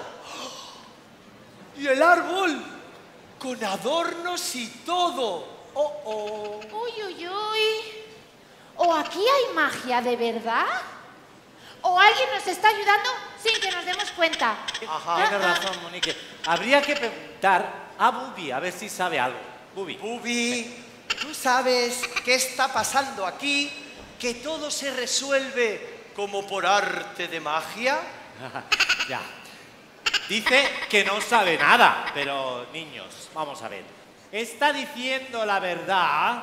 Y el árbol con adornos y todo. ¡Oh, oh! Uy, uy, uy. ¿O aquí hay magia de verdad? ¿O alguien nos está ayudando sin que nos demos cuenta? Tienes razón, Monique. Habría que preguntar a Bubi a ver si sabe algo. Bubi. Bubi, ¿tú sabes qué está pasando aquí? ¿Que todo se resuelve como por arte de magia? Ya. Dice que no sabe nada, pero niños, vamos a ver. ¿Está diciendo la verdad?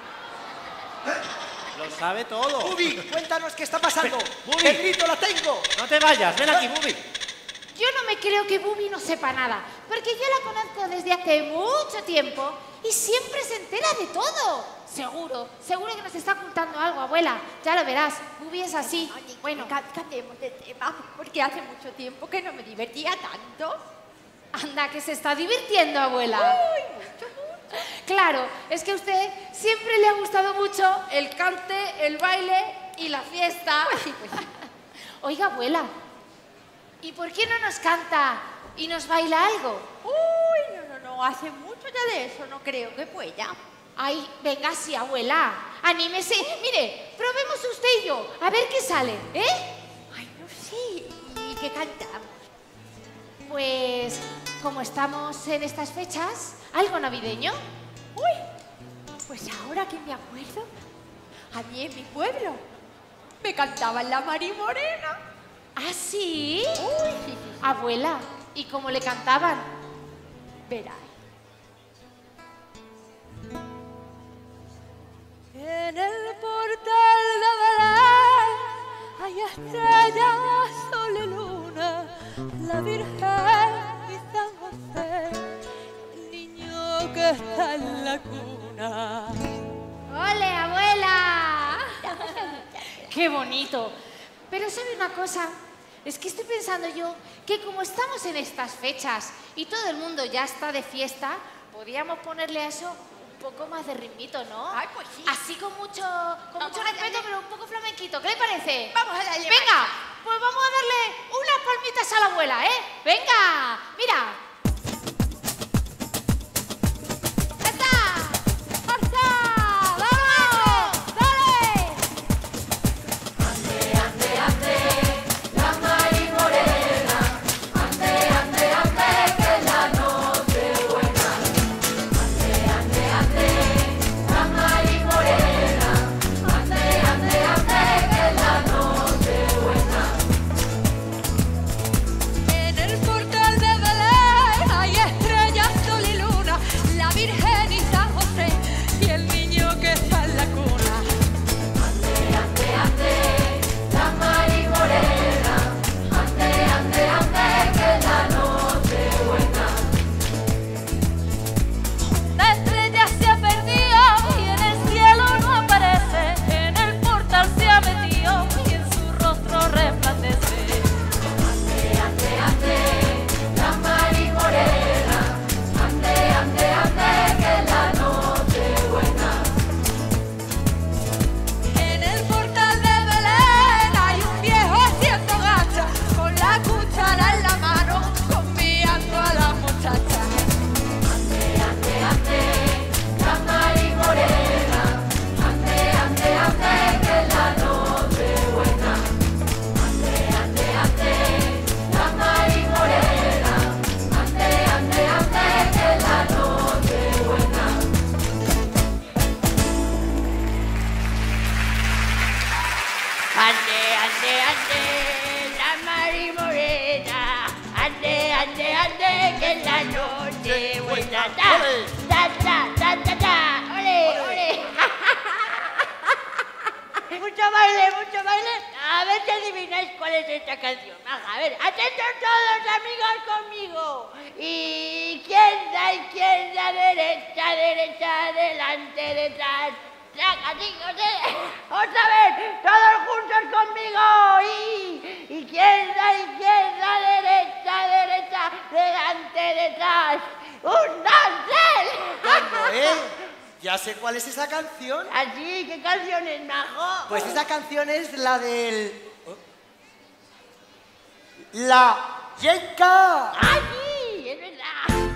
Lo sabe todo. Bubi, cuéntanos qué está pasando. Bubi. ¡El grito la tengo! No te vayas, ven aquí, Bubi. Yo no me creo que Bubi no sepa nada, porque yo la conozco desde hace mucho tiempo y siempre se entera de todo. Seguro que nos está ocultando algo, abuela. Ya lo verás, Bubi es así. Bueno, cambiemos de tema, porque hace mucho tiempo que no me divertía tanto. Anda, que se está divirtiendo, abuela. Uy, mucho. Claro, es que a usted siempre le ha gustado mucho el cante, el baile y la fiesta. Pues sí. Oiga, abuela, ¿y por qué no nos canta y nos baila algo? Uy, no, hace mucho ya de eso, no creo que pueda. Ay, venga, sí, abuela, anímese. Mire, probemos usted y yo, a ver qué sale, ¿eh? Ay, no sé, ¿y qué cantamos? Pues, como estamos en estas fechas, ¿algo navideño? Uy, pues ahora que me acuerdo, a mí en mi pueblo me cantaban la Mari Morena. ¿Ah, sí? Uy, sí. Abuela, ¿y cómo le cantaban? Verás. En el portal de Belén hay estrellas, sol y luna, la Virgen y San José, el niño que está en la cuna. ¡Ole, abuela! ¡Qué bonito! Pero ¿sabe una cosa? Es que estoy pensando yo que como estamos en estas fechas y todo el mundo ya está de fiesta, podríamos ponerle a eso un poco más de ritmito, ¿no? Ay, pues sí. Así con mucho respeto, pero un poco flamenquito. ¿Qué le parece? Vamos a darle. Venga, pues vamos a darle unas palmitas abuela, ¿eh? Venga, mira. En el portal de Belén hay estrellas, sol y luna, la Virgen y San José y el niño que está en la cuna. Ande, ande, ande, la Mari Morena, ande, ande, ande, que es la noche buena. La estrella se ha perdido y en el cielo no aparece, en el portal se ha metido y en su rostro resplandece. Ande, ande, la Mari Morena, ande, ande, ande, que es la noche buena. En el portal de Belén hay un viejo haciendo gacha, con la cuchara en la mano, conviando a la muchacha. Ande, ande, ande, la Mari Morena, ande, ande, ande, que es la noche buena. Ande, ande, ande, la Mari Morena, ande, ande, ande, que es la noche buena. Ande, ande, ande, la Mari Morena. Ande, ande, ande, que es la noche buena. Ta, ta, ta, ta, ta, ta. Ole, ole. Mucho baile. A ver si adivináis cuál es esta canción. A ver, atentos todos, amigos, conmigo. Izquierda, derecha, adelante, detrás. Otra vez, todos juntos conmigo. Izquierda, derecha, delante, detrás. 1, 2, 3. Noel, ya sé cuál es esa canción. ¿Así? ¿Qué canción es, majo? Pues esa canción es la del... La Yenka. ¡Ah, sí! Es verdad.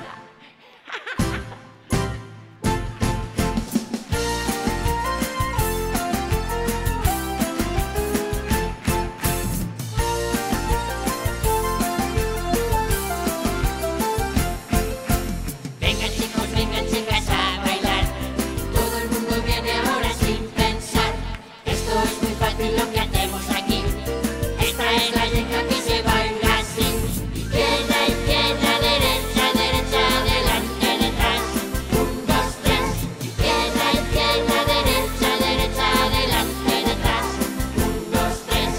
Vengan chicas a bailar. Todo el mundo viene ahora sin pensar. Esto es muy fácil lo que hacemos aquí. Esta es la yenka que se baila así. Izquierda, derecha, adelante, detrás. 1, 2, 3. Izquierda, derecha, adelante, detrás. 1, 2, 3.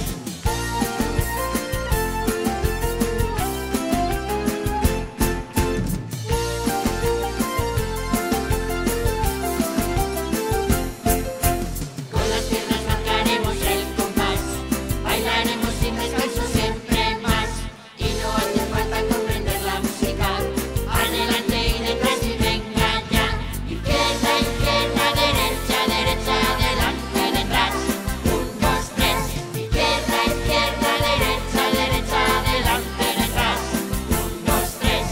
Con las piernas marcaremos el compás, bailaremos sin descanso siempre más, y no hace falta comprender la música, adelante y detrás y venga ya. Izquierda, derecha, adelante, detrás. 1, 2, 3. Izquierda, derecha, adelante, detrás. 1, 2, 3.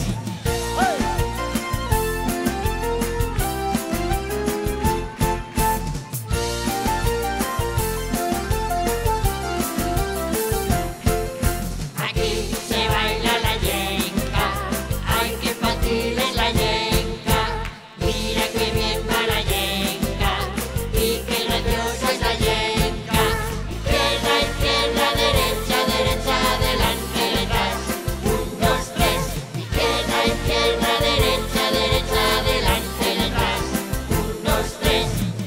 Aquí se baila la yenka, ay qué fácil es la yenka, mira qué bien va la yenka, y qué graciosa es la yenka. Izquierda, derecha, adelante, detrás. 1, 2, 3. Izquierda, derecha, adelante, detrás. 1, 2, 3.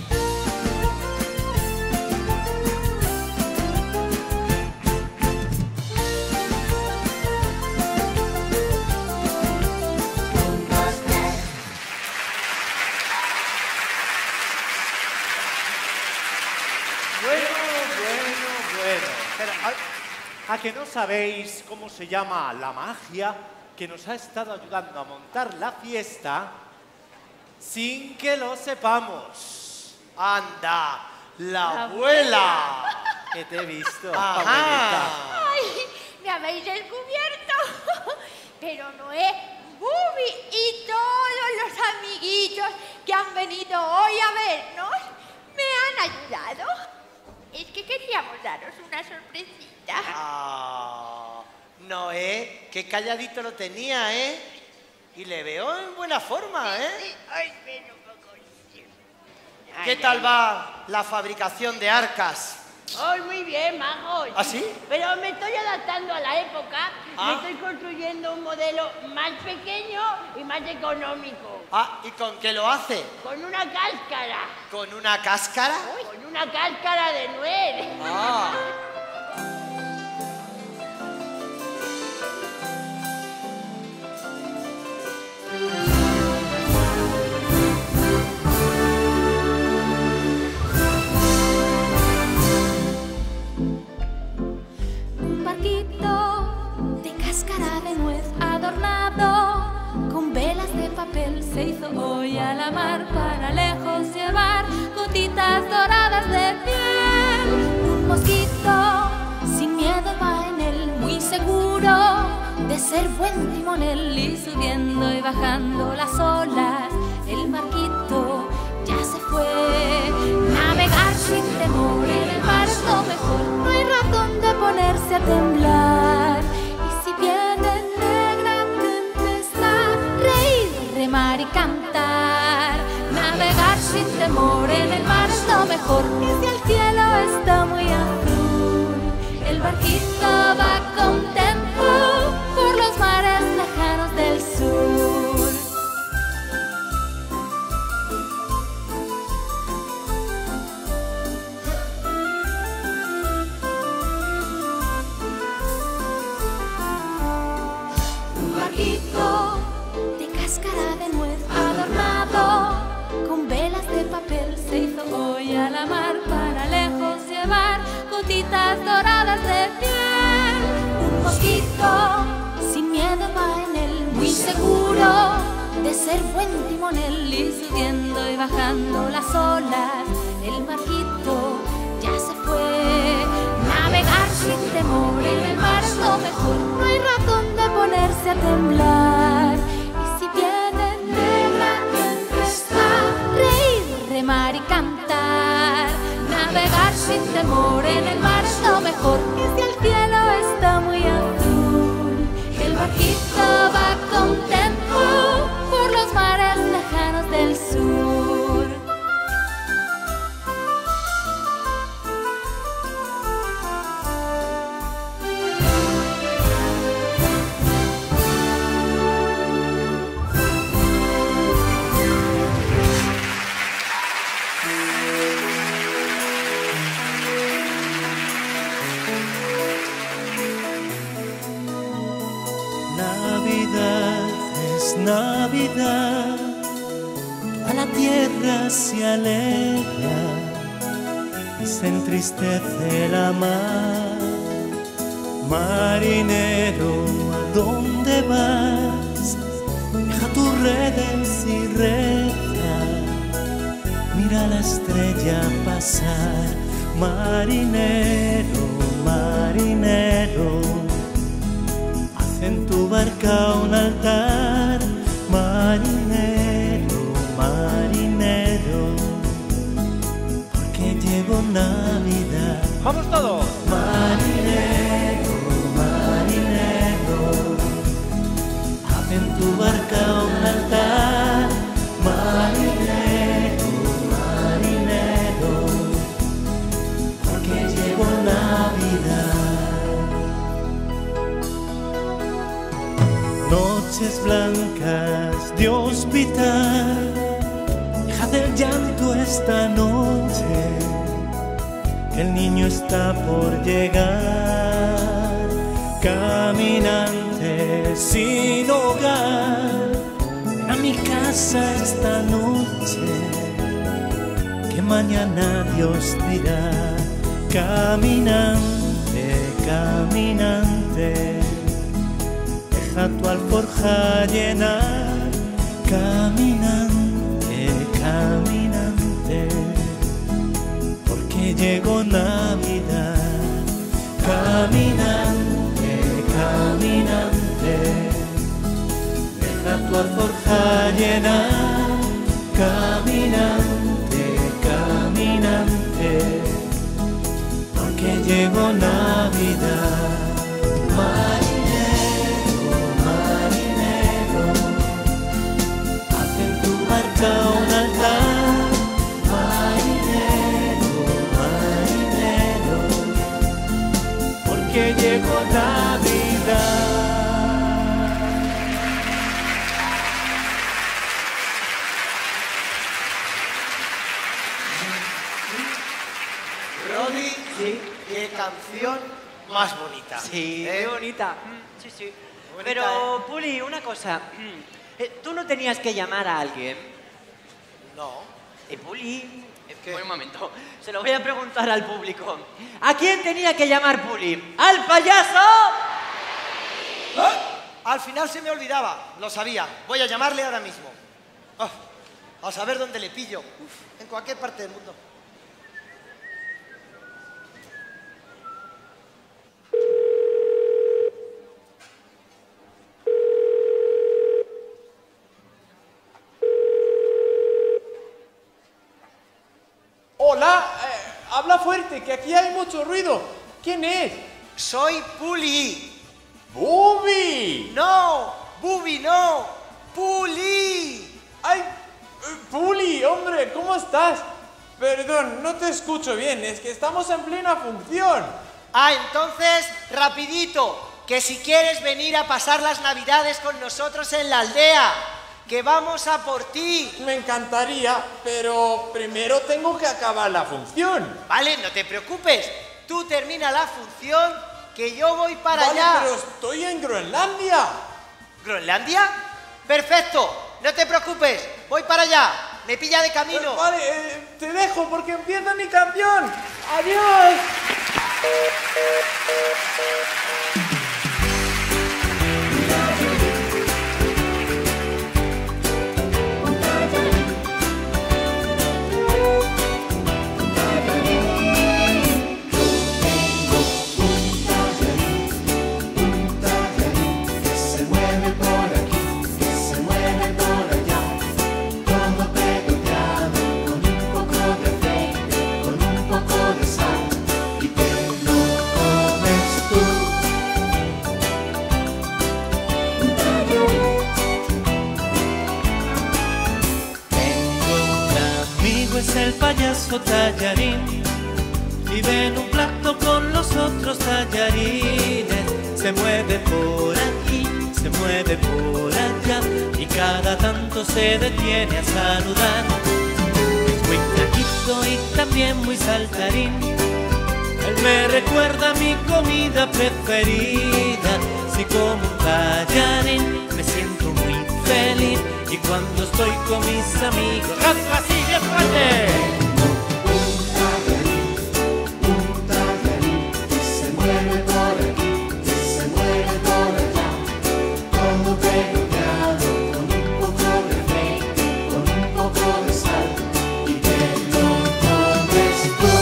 Bueno. Espera, ¿a que no sabéis cómo se llama la magia que nos ha estado ayudando a montar la fiesta sin que lo sepamos? Anda, la abuela. Que te he visto, Ajá. abuelita. ¡Ay! ¡Me habéis descubierto! Pero Noé, Bubi y todos los amiguitos que han venido hoy a vernos me han ayudado. Es que queríamos daros una sorpresita. Ah, Noé, qué calladito lo tenía, ¿eh? Y le veo en buena forma, ¿eh? Sí, ay, ven un poco. ¿Qué tal va la fabricación de arcas? Ay, muy bien, majo. ¿Ah, sí? Pero me estoy adaptando a la época. Ah. Me estoy construyendo un modelo más pequeño y más económico. Ah, ¿y con qué lo hace? Con una cáscara. ¿Con una cáscara? Con una cáscara de nuez. Ah. Un barquito de cáscara de nuez adornado con velas de papel se hizo hoy a la mar para lejos llevar gotitas doradas de piel. Un mosquito sin miedo va en él, muy seguro de ser buen timonel, y subiendo y bajando las olas el barquito ya se fue. Navegar sin temor en el mar es lo mejor, no hay razón de ponerse a temblar. Y si viene negra tempestad, reír, remar y cantar. Navegar sin temor en el mar es lo mejor, y si el cielo está muy azul, el barquito va contento por los mares lejanos del sur. De cáscara de nuez adornado con velas de papel se hizo hoy a la mar para lejos llevar gotitas doradas de piel. Un mosquito sin miedo va en él, muy seguro de ser buen timonel, y subiendo y bajando las olas el barquito ya se fue. Navegar sin temor en el mar es lo mejor, no hay razón de ponerse a temblar. Y si viene negra tempestad, reír, remar y cantar. Navegar sin temor en el mar es lo mejor, y si el cielo está muy azul, el barquito va contento por los mares lejanos del sur. Navidad, toda la tierra se alegra y se entristece la mar. Marinero, ¿a dónde vas? Deja tus redes y reza, mira la estrella pasar. Marinero, marinero, en tu barca un altar. Marinero, marinero, porque llegó Navidad. ¡Vamos todos! Marinero, marinero, haz en tu barca un altar. Marinero, marinero, porque llegó Navidad. Noches blancas de hospital, dejad el llanto esta noche, que el niño está por llegar. Caminante sin hogar, ven a mi casa esta noche, que mañana Dios dirá. Caminante, caminante, deja tu alforja llenar. Caminante, caminante, porque llegó Navidad. Caminante, caminante, llena, caminante, caminante, porque llegó Navidad. Marinero, marinero, haz en tu barca un altar. Marinero, marinero, porque llegó Navidad. Rodi, sí. Qué canción más bonita. Sí, qué bonita. Sí, sí. Bonita, Pero, Puli, una cosa. ¿Tú no tenías que llamar a alguien? No. Puli, un momento. Se lo voy a preguntar al público. ¿A quién tenía que llamar Puli? ¿Al payaso? Al final se me olvidaba. Lo sabía. Voy a llamarle ahora mismo. A saber dónde le pillo. En cualquier parte del mundo. Hola, habla fuerte, que aquí hay mucho ruido. ¿Quién es? Soy Puli. ¡Bubi! No, Bubi no. Puli. ¡Ay! Puli, hombre, ¿cómo estás? Perdón, no te escucho bien, es que estamos en plena función. Entonces, rapidito, que si quieres venir a pasar las Navidades con nosotros en la aldea, que vamos a por ti. Me encantaría, pero primero tengo que acabar la función. Vale, no te preocupes. Tú termina la función, que yo voy para allá. Pero estoy en Groenlandia. ¿Groenlandia? Perfecto, no te preocupes. Voy para allá. Me pilla de camino. Vale, te dejo porque empieza mi canción. ¡Adiós! Es el payaso tallarín, vive en un plato con los otros tallarines, se mueve por aquí, se mueve por allá y cada tanto se detiene a saludar. Es muy flaquito y también muy saltarín, él me recuerda mi comida preferida. Si como un tallarín me siento muy feliz y cuando estoy con mis amigos canto así bien fuerte. Un tallarín que se mueve por aquí, que se mueve por allá, todo pegoteado con un poco de aceite, con un poco de sal y te lo comes tú.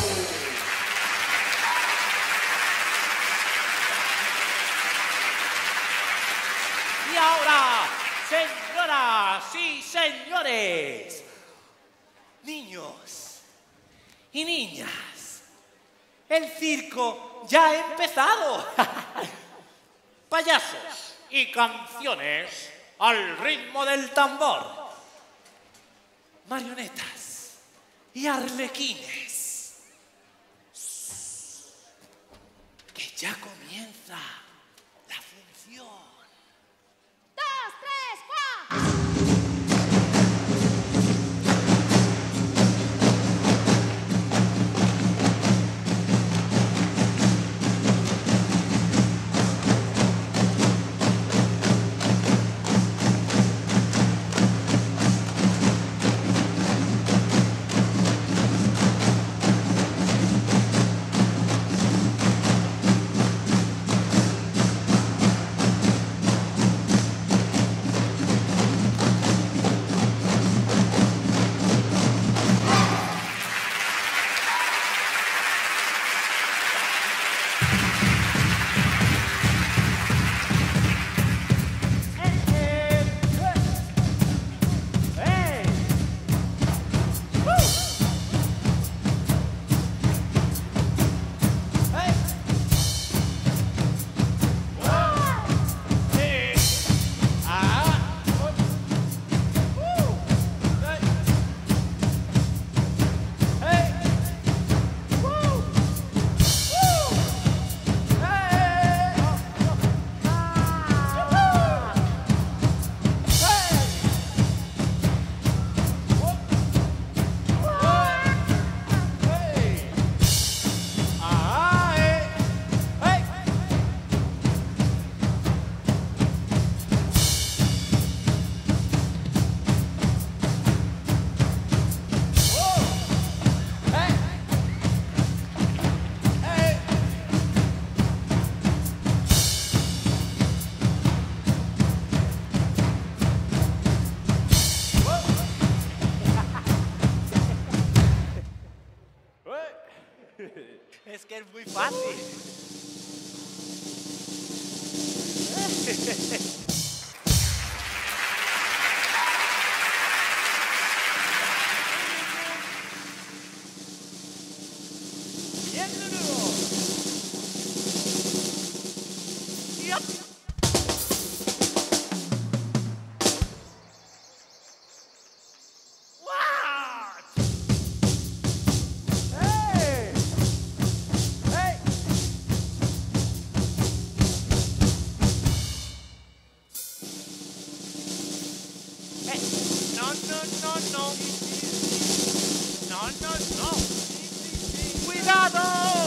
Y ahora, señoras y señores, niños y niñas, el circo ya ha empezado. Payasos y canciones al ritmo del tambor. Marionetas y arlequines. Que ya comienza la función. 2, 3, 4. Bien, Lulu. Yep. No. ¡Cuidado!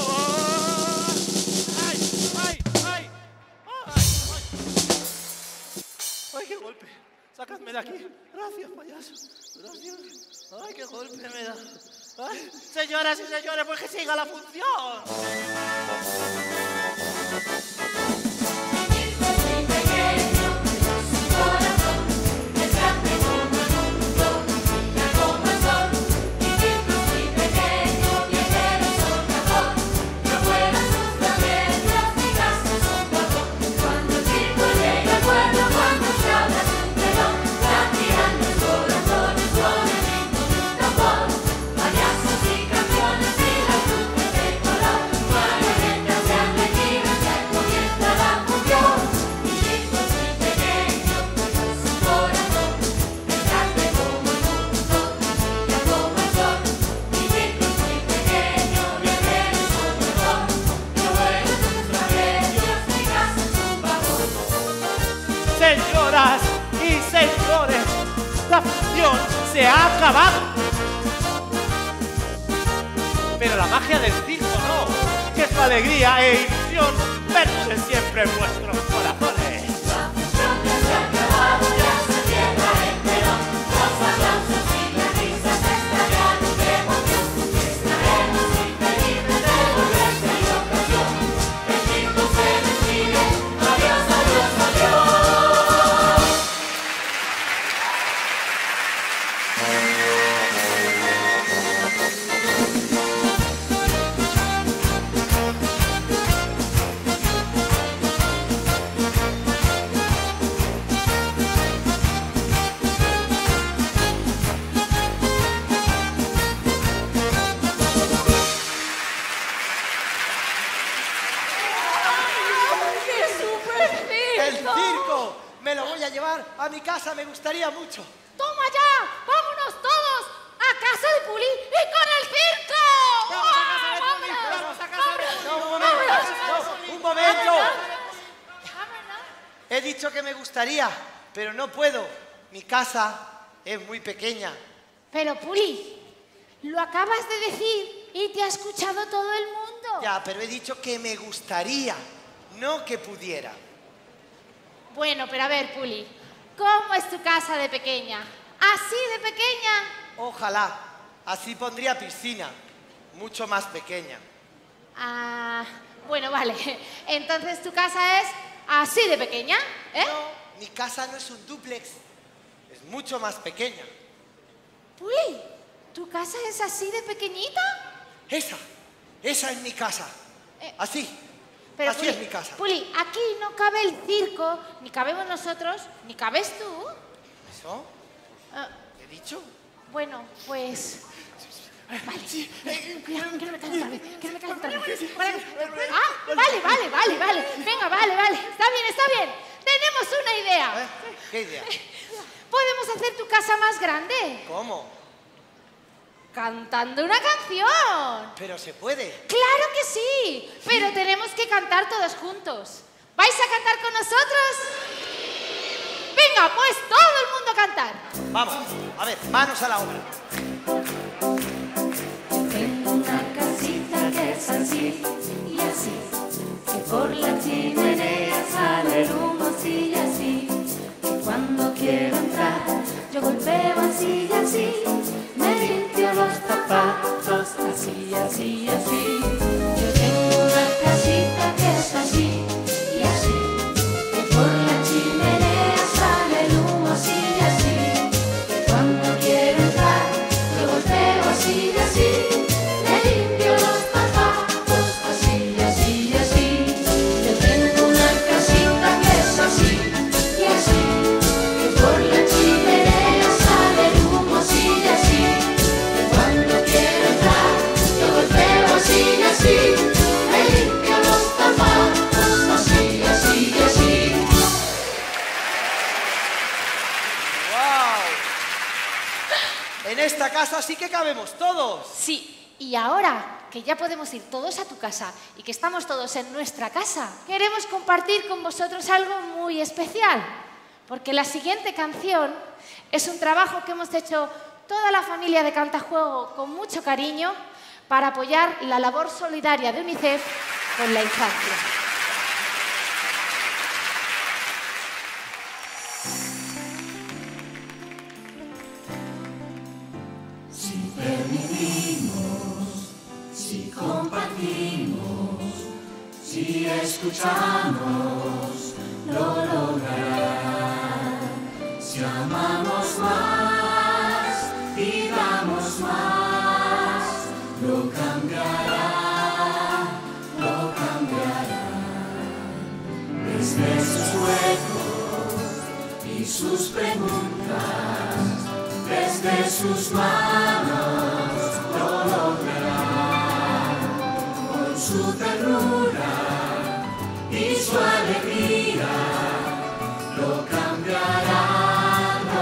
¡Ay! ¡Ay, qué golpe! ¡Sácame de aquí! Gracias, payaso. Gracias. ¡Ay, qué golpe me da! ¡Ay! Señoras y señores, pues que siga la función. Señoras y señores, la función se ha acabado. Pero la magia del circo no, que su alegría e ilusión verse siempre en vuestros corazones. La función ya se ha acabado, ya se cierra el telón. Los aplausos y las risas estallan de emoción. Estaremos infelices de volverte en ocasión. El circo se despide, adiós, adiós, adiós. ¡El circo! Me lo voy a llevar a mi casa, me gustaría mucho. ¡Toma ya! ¡Vámonos todos a casa de Puli y con el circo! ¡Vamos a casa de Puli! ¡Un momento! He dicho que me gustaría, pero no puedo. Mi casa es muy pequeña. Pero Puli, lo acabas de decir y te ha escuchado todo el mundo. Ya, pero he dicho que me gustaría, no que pudiera. Bueno, pero a ver, Puli, ¿cómo es tu casa de pequeña? ¿Así de pequeña? Ojalá. Así pondría piscina, mucho más pequeña. Ah, bueno, vale. Entonces tu casa es así de pequeña, ¿eh? No, mi casa no es un dúplex, es mucho más pequeña. Puli, ¿tu casa es así de pequeñita? Esa es mi casa. Así. Pero Así Puli, es mi casa. Puli, aquí no cabe el circo, ni cabemos nosotros, ni cabes tú. ¿Eso? Ah, ¿He dicho? bueno, pues... Vale. Cuidado, que no me caiga otra vez. Que no me caiga otra vez. Ah, vale. Venga, vale. Está bien. Tenemos una idea. ¿Qué idea? Podemos hacer tu casa más grande. ¿Cómo? Cantando una canción. Pero se puede. ¡Claro que sí! Pero tenemos que cantar todos juntos. ¿Vais a cantar con nosotros? Venga, pues todo el mundo a cantar. Vamos, a ver, manos a la obra. Tengo una casita que es así y así, que por la chimenea sale el humo así y así, que cuando quiero entrar yo golpeo así y así, me limpio los zapatos así, así, así. Yo tengo una casita que es así y así, que por la chimenea sale el humo así y así, que cuando quiero entrar yo golpeo así y así, me limpio los zapatos así, así, así. Yo tengo una en esta casa sí que cabemos todos. Sí, y ahora que ya podemos ir todos a tu casa y que estamos todos en nuestra casa, queremos compartir con vosotros algo muy especial, porque la siguiente canción es un trabajo que hemos hecho toda la familia de Cantajuego con mucho cariño para apoyar la labor solidaria de UNICEF con la infancia. Si permitimos, si compartimos, si escuchamos, lo lograrán. Si amamos más y damos más, lo cambiarán, lo cambiarán. Desde sus juegos y sus preguntas, desde sus manos lo lograrán. Con su ternura y su alegría lo cambiarán, lo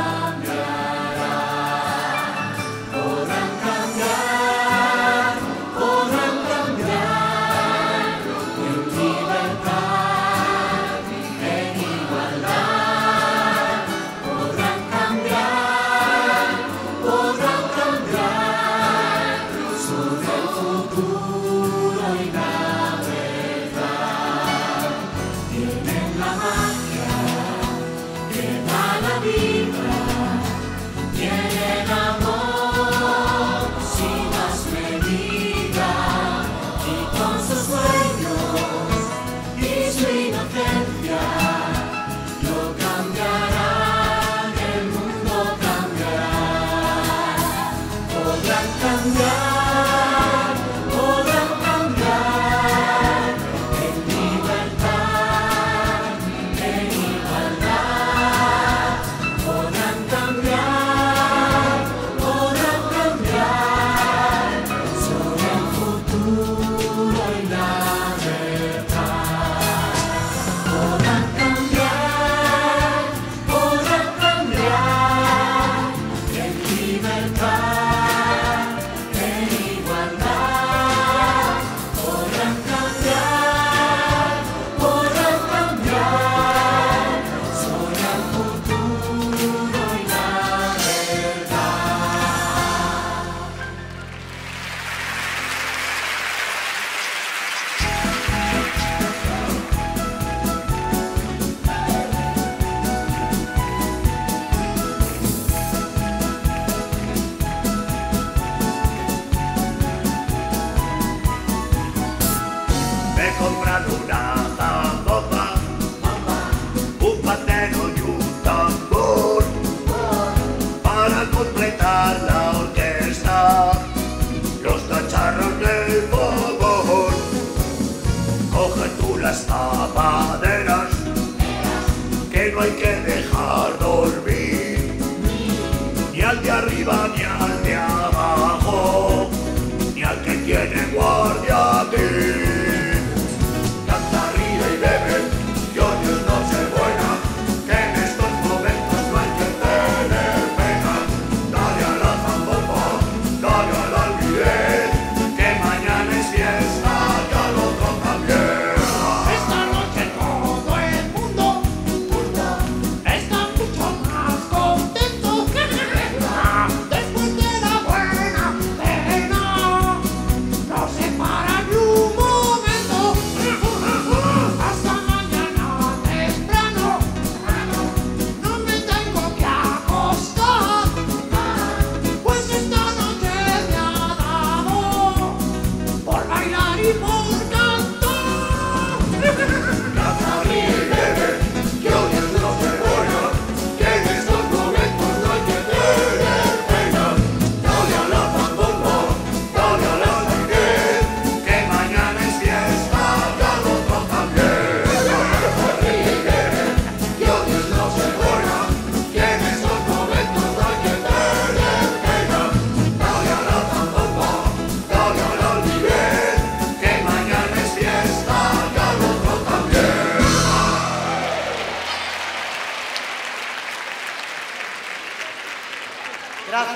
cambiarán. Podrán cambiar, podrán cambiar en libertad, en igualdad. Podrán cambiar sobre el futuro y la verdad. Tienen la magia que da la vida, tienen amor sin más medida, y con sus sueños y su inocencia lo cambiarán, el mundo cambiará. Podrán cambiar en libertad, en igualdad. Podrán cambiar sobre el futuro y la verdad. Podrán cambiar en libertad, en igualdad. Podrán cambiar sobre el futuro y la verdad. Me he comprado una zambomba, un pandero y un tambor para completar la orquesta, los cacharros del fogón. Coge tú las tapaderas, que no hay que dejar dormir ni al de arriba ni al de abajo, ni al que tiene guardia aquí. Canta, ríe y bebe, y hoy es noche buena, que en estos momentos no hay que tener pena. Dale a la zambomba, dale al alquiler, que mañana es fiesta y al otro también. Esta noche todo el mundo está mucho más contento que después de la buena cena. No se para.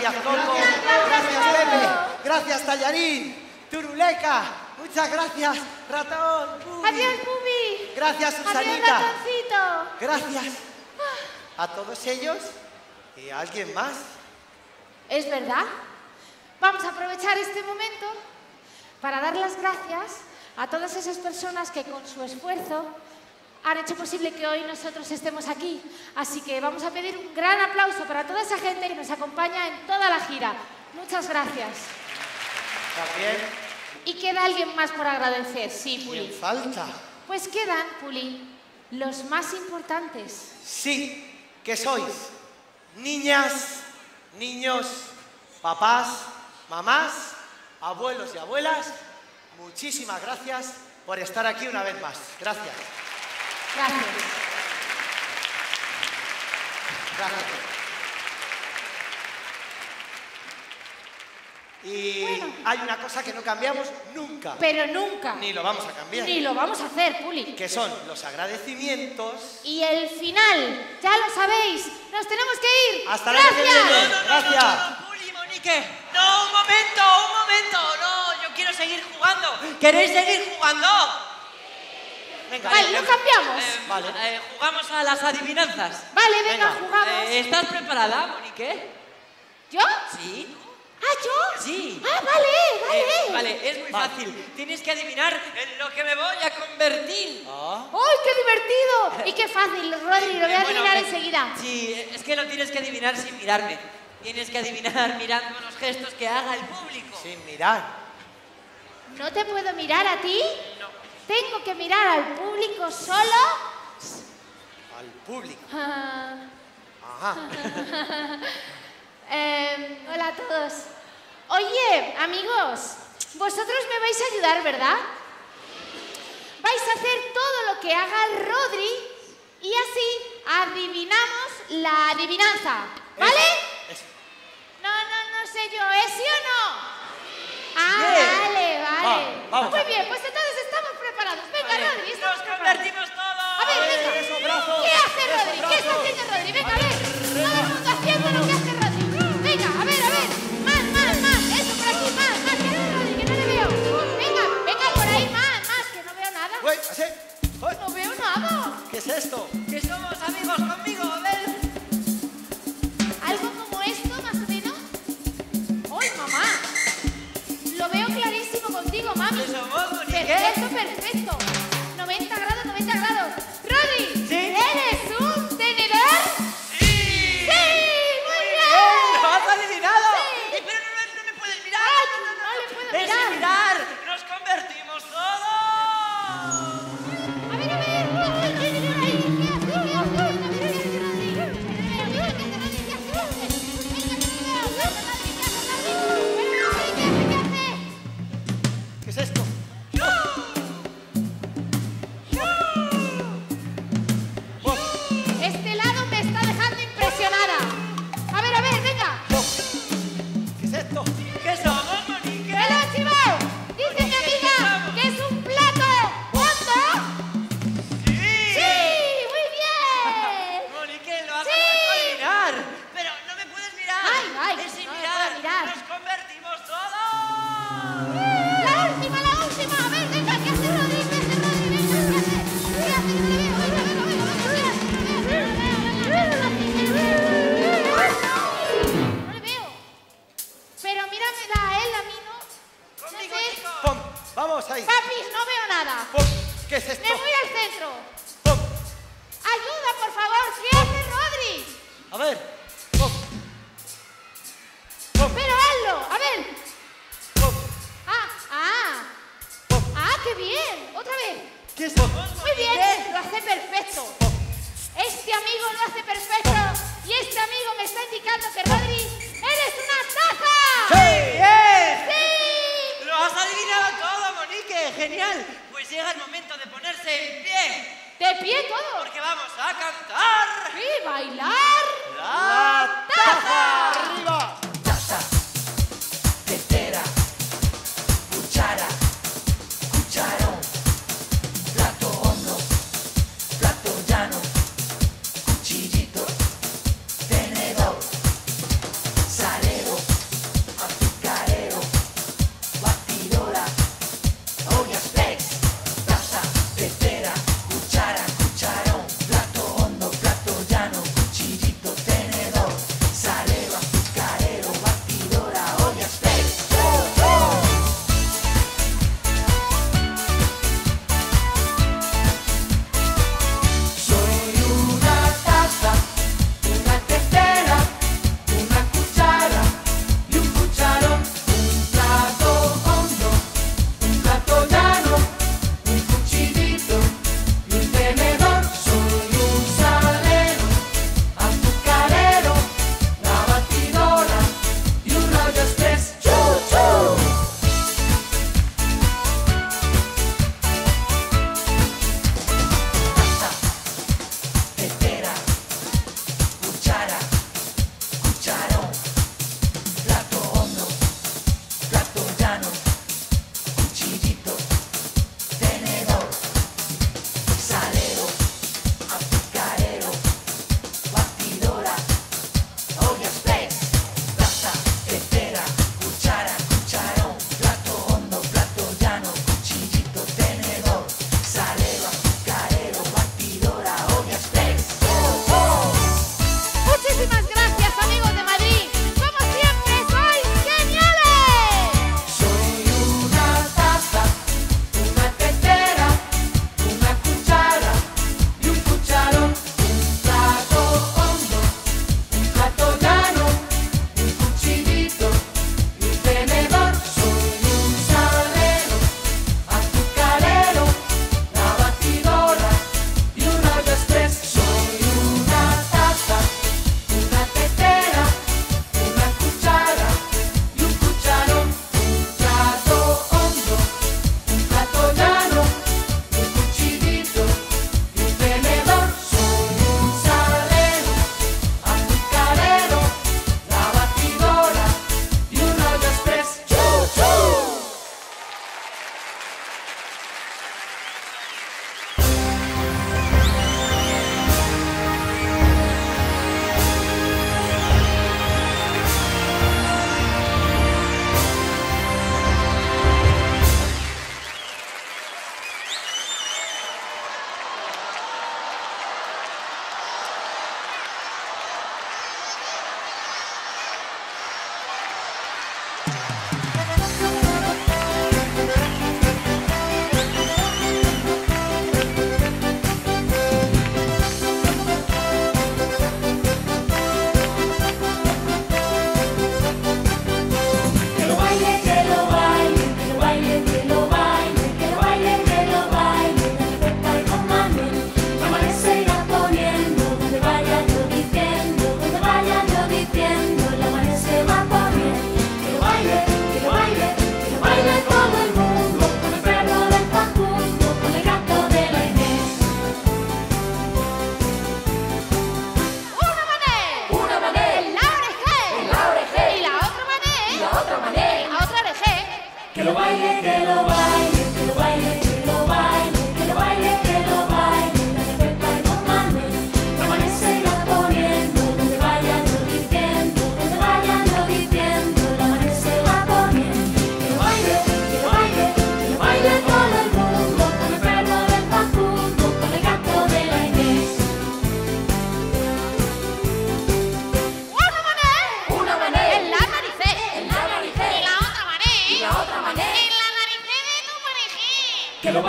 Gracias, Coco. Gracias, Pepe. Gracias, Tallarín. Turuleca. Muchas gracias, ratón. Bubi. Adiós, Bubi. Gracias, Adiós, Susanita. ratoncito. Gracias a todos ellos y a alguien más. Es verdad. Vamos a aprovechar este momento para dar las gracias a todas esas personas que con su esfuerzo han hecho posible que hoy nosotros estemos aquí. Así que vamos a pedir un gran aplauso para toda esa gente que nos acompaña en toda la gira. Muchas gracias. También. ¿Y queda alguien más por agradecer? Sí, Puli. ¿Quién falta? Pues quedan, Puli, los más importantes. Sí, que sois niñas, niños, papás, mamás, abuelos y abuelas. Muchísimas gracias por estar aquí una vez más. Gracias. Gracias. Gracias. Y hay una cosa que no cambiamos nunca. Pero nunca. Ni lo vamos a cambiar. Ni lo vamos a hacer, Puli. Que son los agradecimientos. Y el final, ya lo sabéis, nos tenemos que ir. Hasta el año que viene. Gracias. No, Puli, Monique. No, un momento. No, yo quiero seguir jugando. ¿Queréis seguir jugando? Venga, vale, lo cambiamos. Vale. Jugamos a las adivinanzas. Vale, venga, jugamos. ¿Estás preparada, Monique? ¿Yo? Sí. ¿Ah, yo? Sí. Ah, vale. Vale, es muy fácil. Tienes que adivinar en lo que me voy a convertir. ¡Ay, qué divertido! Y qué fácil, Rodri, lo voy a adivinar enseguida. Sí, es que lo tienes que adivinar sin mirarme. Tienes que adivinar mirando los gestos que haga el público. Sin mirar. ¿No te puedo mirar a ti? No. ¿Tengo que mirar al público solo? Al público. Ah. Ajá. Hola a todos. Oye, amigos, vosotros me vais a ayudar, ¿verdad? Vais a hacer todo lo que haga el Rodri y así adivinamos la adivinanza, ¿vale? No sé yo, ¿es sí o no? Ah, vale. Vamos. Muy bien, pues entonces estamos preparados. Venga, Rodri, estamos ¡Nos preparados. convertimos todos! A ver, venga. Esos brazos. ¿Qué hace Rodri? ¿Qué está haciendo Rodri? Venga, a ver. Todo el mundo haciendo lo que hace Rodri. Venga, a ver. Más. Eso, por aquí, más. ¿Qué hace Rodri? Que no le veo. Venga, por ahí, más. Que no veo nada. Uy, así. Uy. No veo nada. ¿Qué es esto? Que somos amigos conmigo, a ver. Algo como esto, más o menos. ¡Uy, mamá! Lo veo clarísimo contigo, mami. ¿Qué somos, Monique? Perfecto. 90 grados. Rodri, ¿Sí? ¿eres un tenedor? ¡Sí! ¡Muy bien! ¡Lo has adivinado! Sí. Pero no me puedes mirar. No le puedo ¡Es mirar. mirar! ¡Nos convertimos todos! A ver. ¿Qué es esto? Este lado me está dejando impresionada. A ver, venga. ¿Qué es esto? ¿Qué somos, Monique? ¡Me lo he chivado! Dice mi amiga que es un plato hondo. ¡Sí! ¡Muy bien! Monique, lo has ¡Sí! acabado de adivinar. Pero no me puedes mirar. Ay, Es sin no me mirar. puedo mirar. ¡Nos convertimos todos! ¡La última! A ver, venga, ¿qué hace Rodri? ¿Qué hace? ¿Qué hace? No le veo. Pero mírame a él, a mí no. Conmigo, No sé. chicos. ¡Pum! Vamos ahí. Papis, no veo nada. ¡Pum! ¿Qué es esto? Me voy al centro. ¡Pum! Ayuda, por favor. ¿Qué hace Rodri? A ver. ¡Pum! ¡Pum! Pero hazlo. A ver. ¡Pum! ¡Qué bien! Otra vez. ¿Qué es esto? Muy bien, lo hace perfecto. Este amigo lo hace perfecto y este amigo me está indicando que Rodri, ¡eres una taza! ¡Sí! ¡Sí! ¡Lo has adivinado todo, Monique! ¡Genial! Pues llega el momento de ponerse en pie. De pie todo. Porque vamos a cantar. Y bailar. ¡La taza! ¡Arriba! Taza, tetera, cuchara, cucharón, plato hondo, plato llano, cuchillito, tenedor, salero,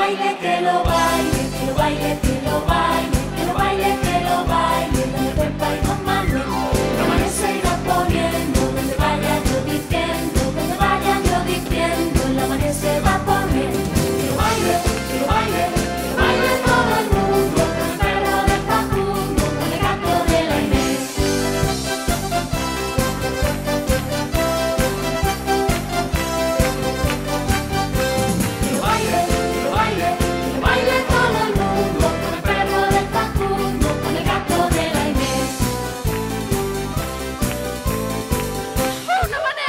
baile, que lo baile, que lo baile, que lo baile, que lo baile, que lo baile, donde Pepa y Don Manuel. La mano se irá poniendo, donde vaya yo diciendo, donde vaya yo diciendo, la mano se va poniendo. Que lo baile, que lo baile, que lo baile todo el mundo, con el perro de Facundo, con el gato de la Inés. Que lo baile, que lo baile, que lo baile todo el mundo, con el perro de Facundo, con el gato de la Inés. Una mané,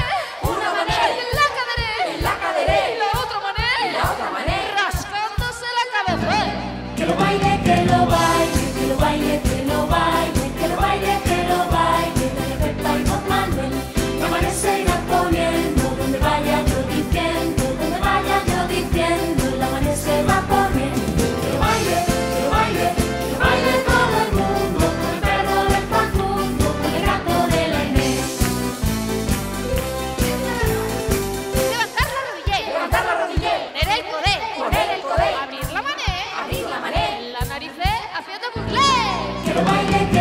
en la cadera, y la otra mané, rascándose la cabeza. Que lo baile, que lo baile, que lo baile, que lo baile, que lo baile, que lo baile, donde Pepa y Don Manuel. La mano se irá poniendo, donde vaya yo diciendo, donde vaya yo diciendo, la mano se va poniendo. Que lo baile, que lo baile, que lo baile todo el mundo, con el perro de Facundo, con el gato de la Inés. Levantar la rodilla. Poner el codé. Abrir la mané. Abrir la mané. La nariz haciendo bucle. Que lo baile,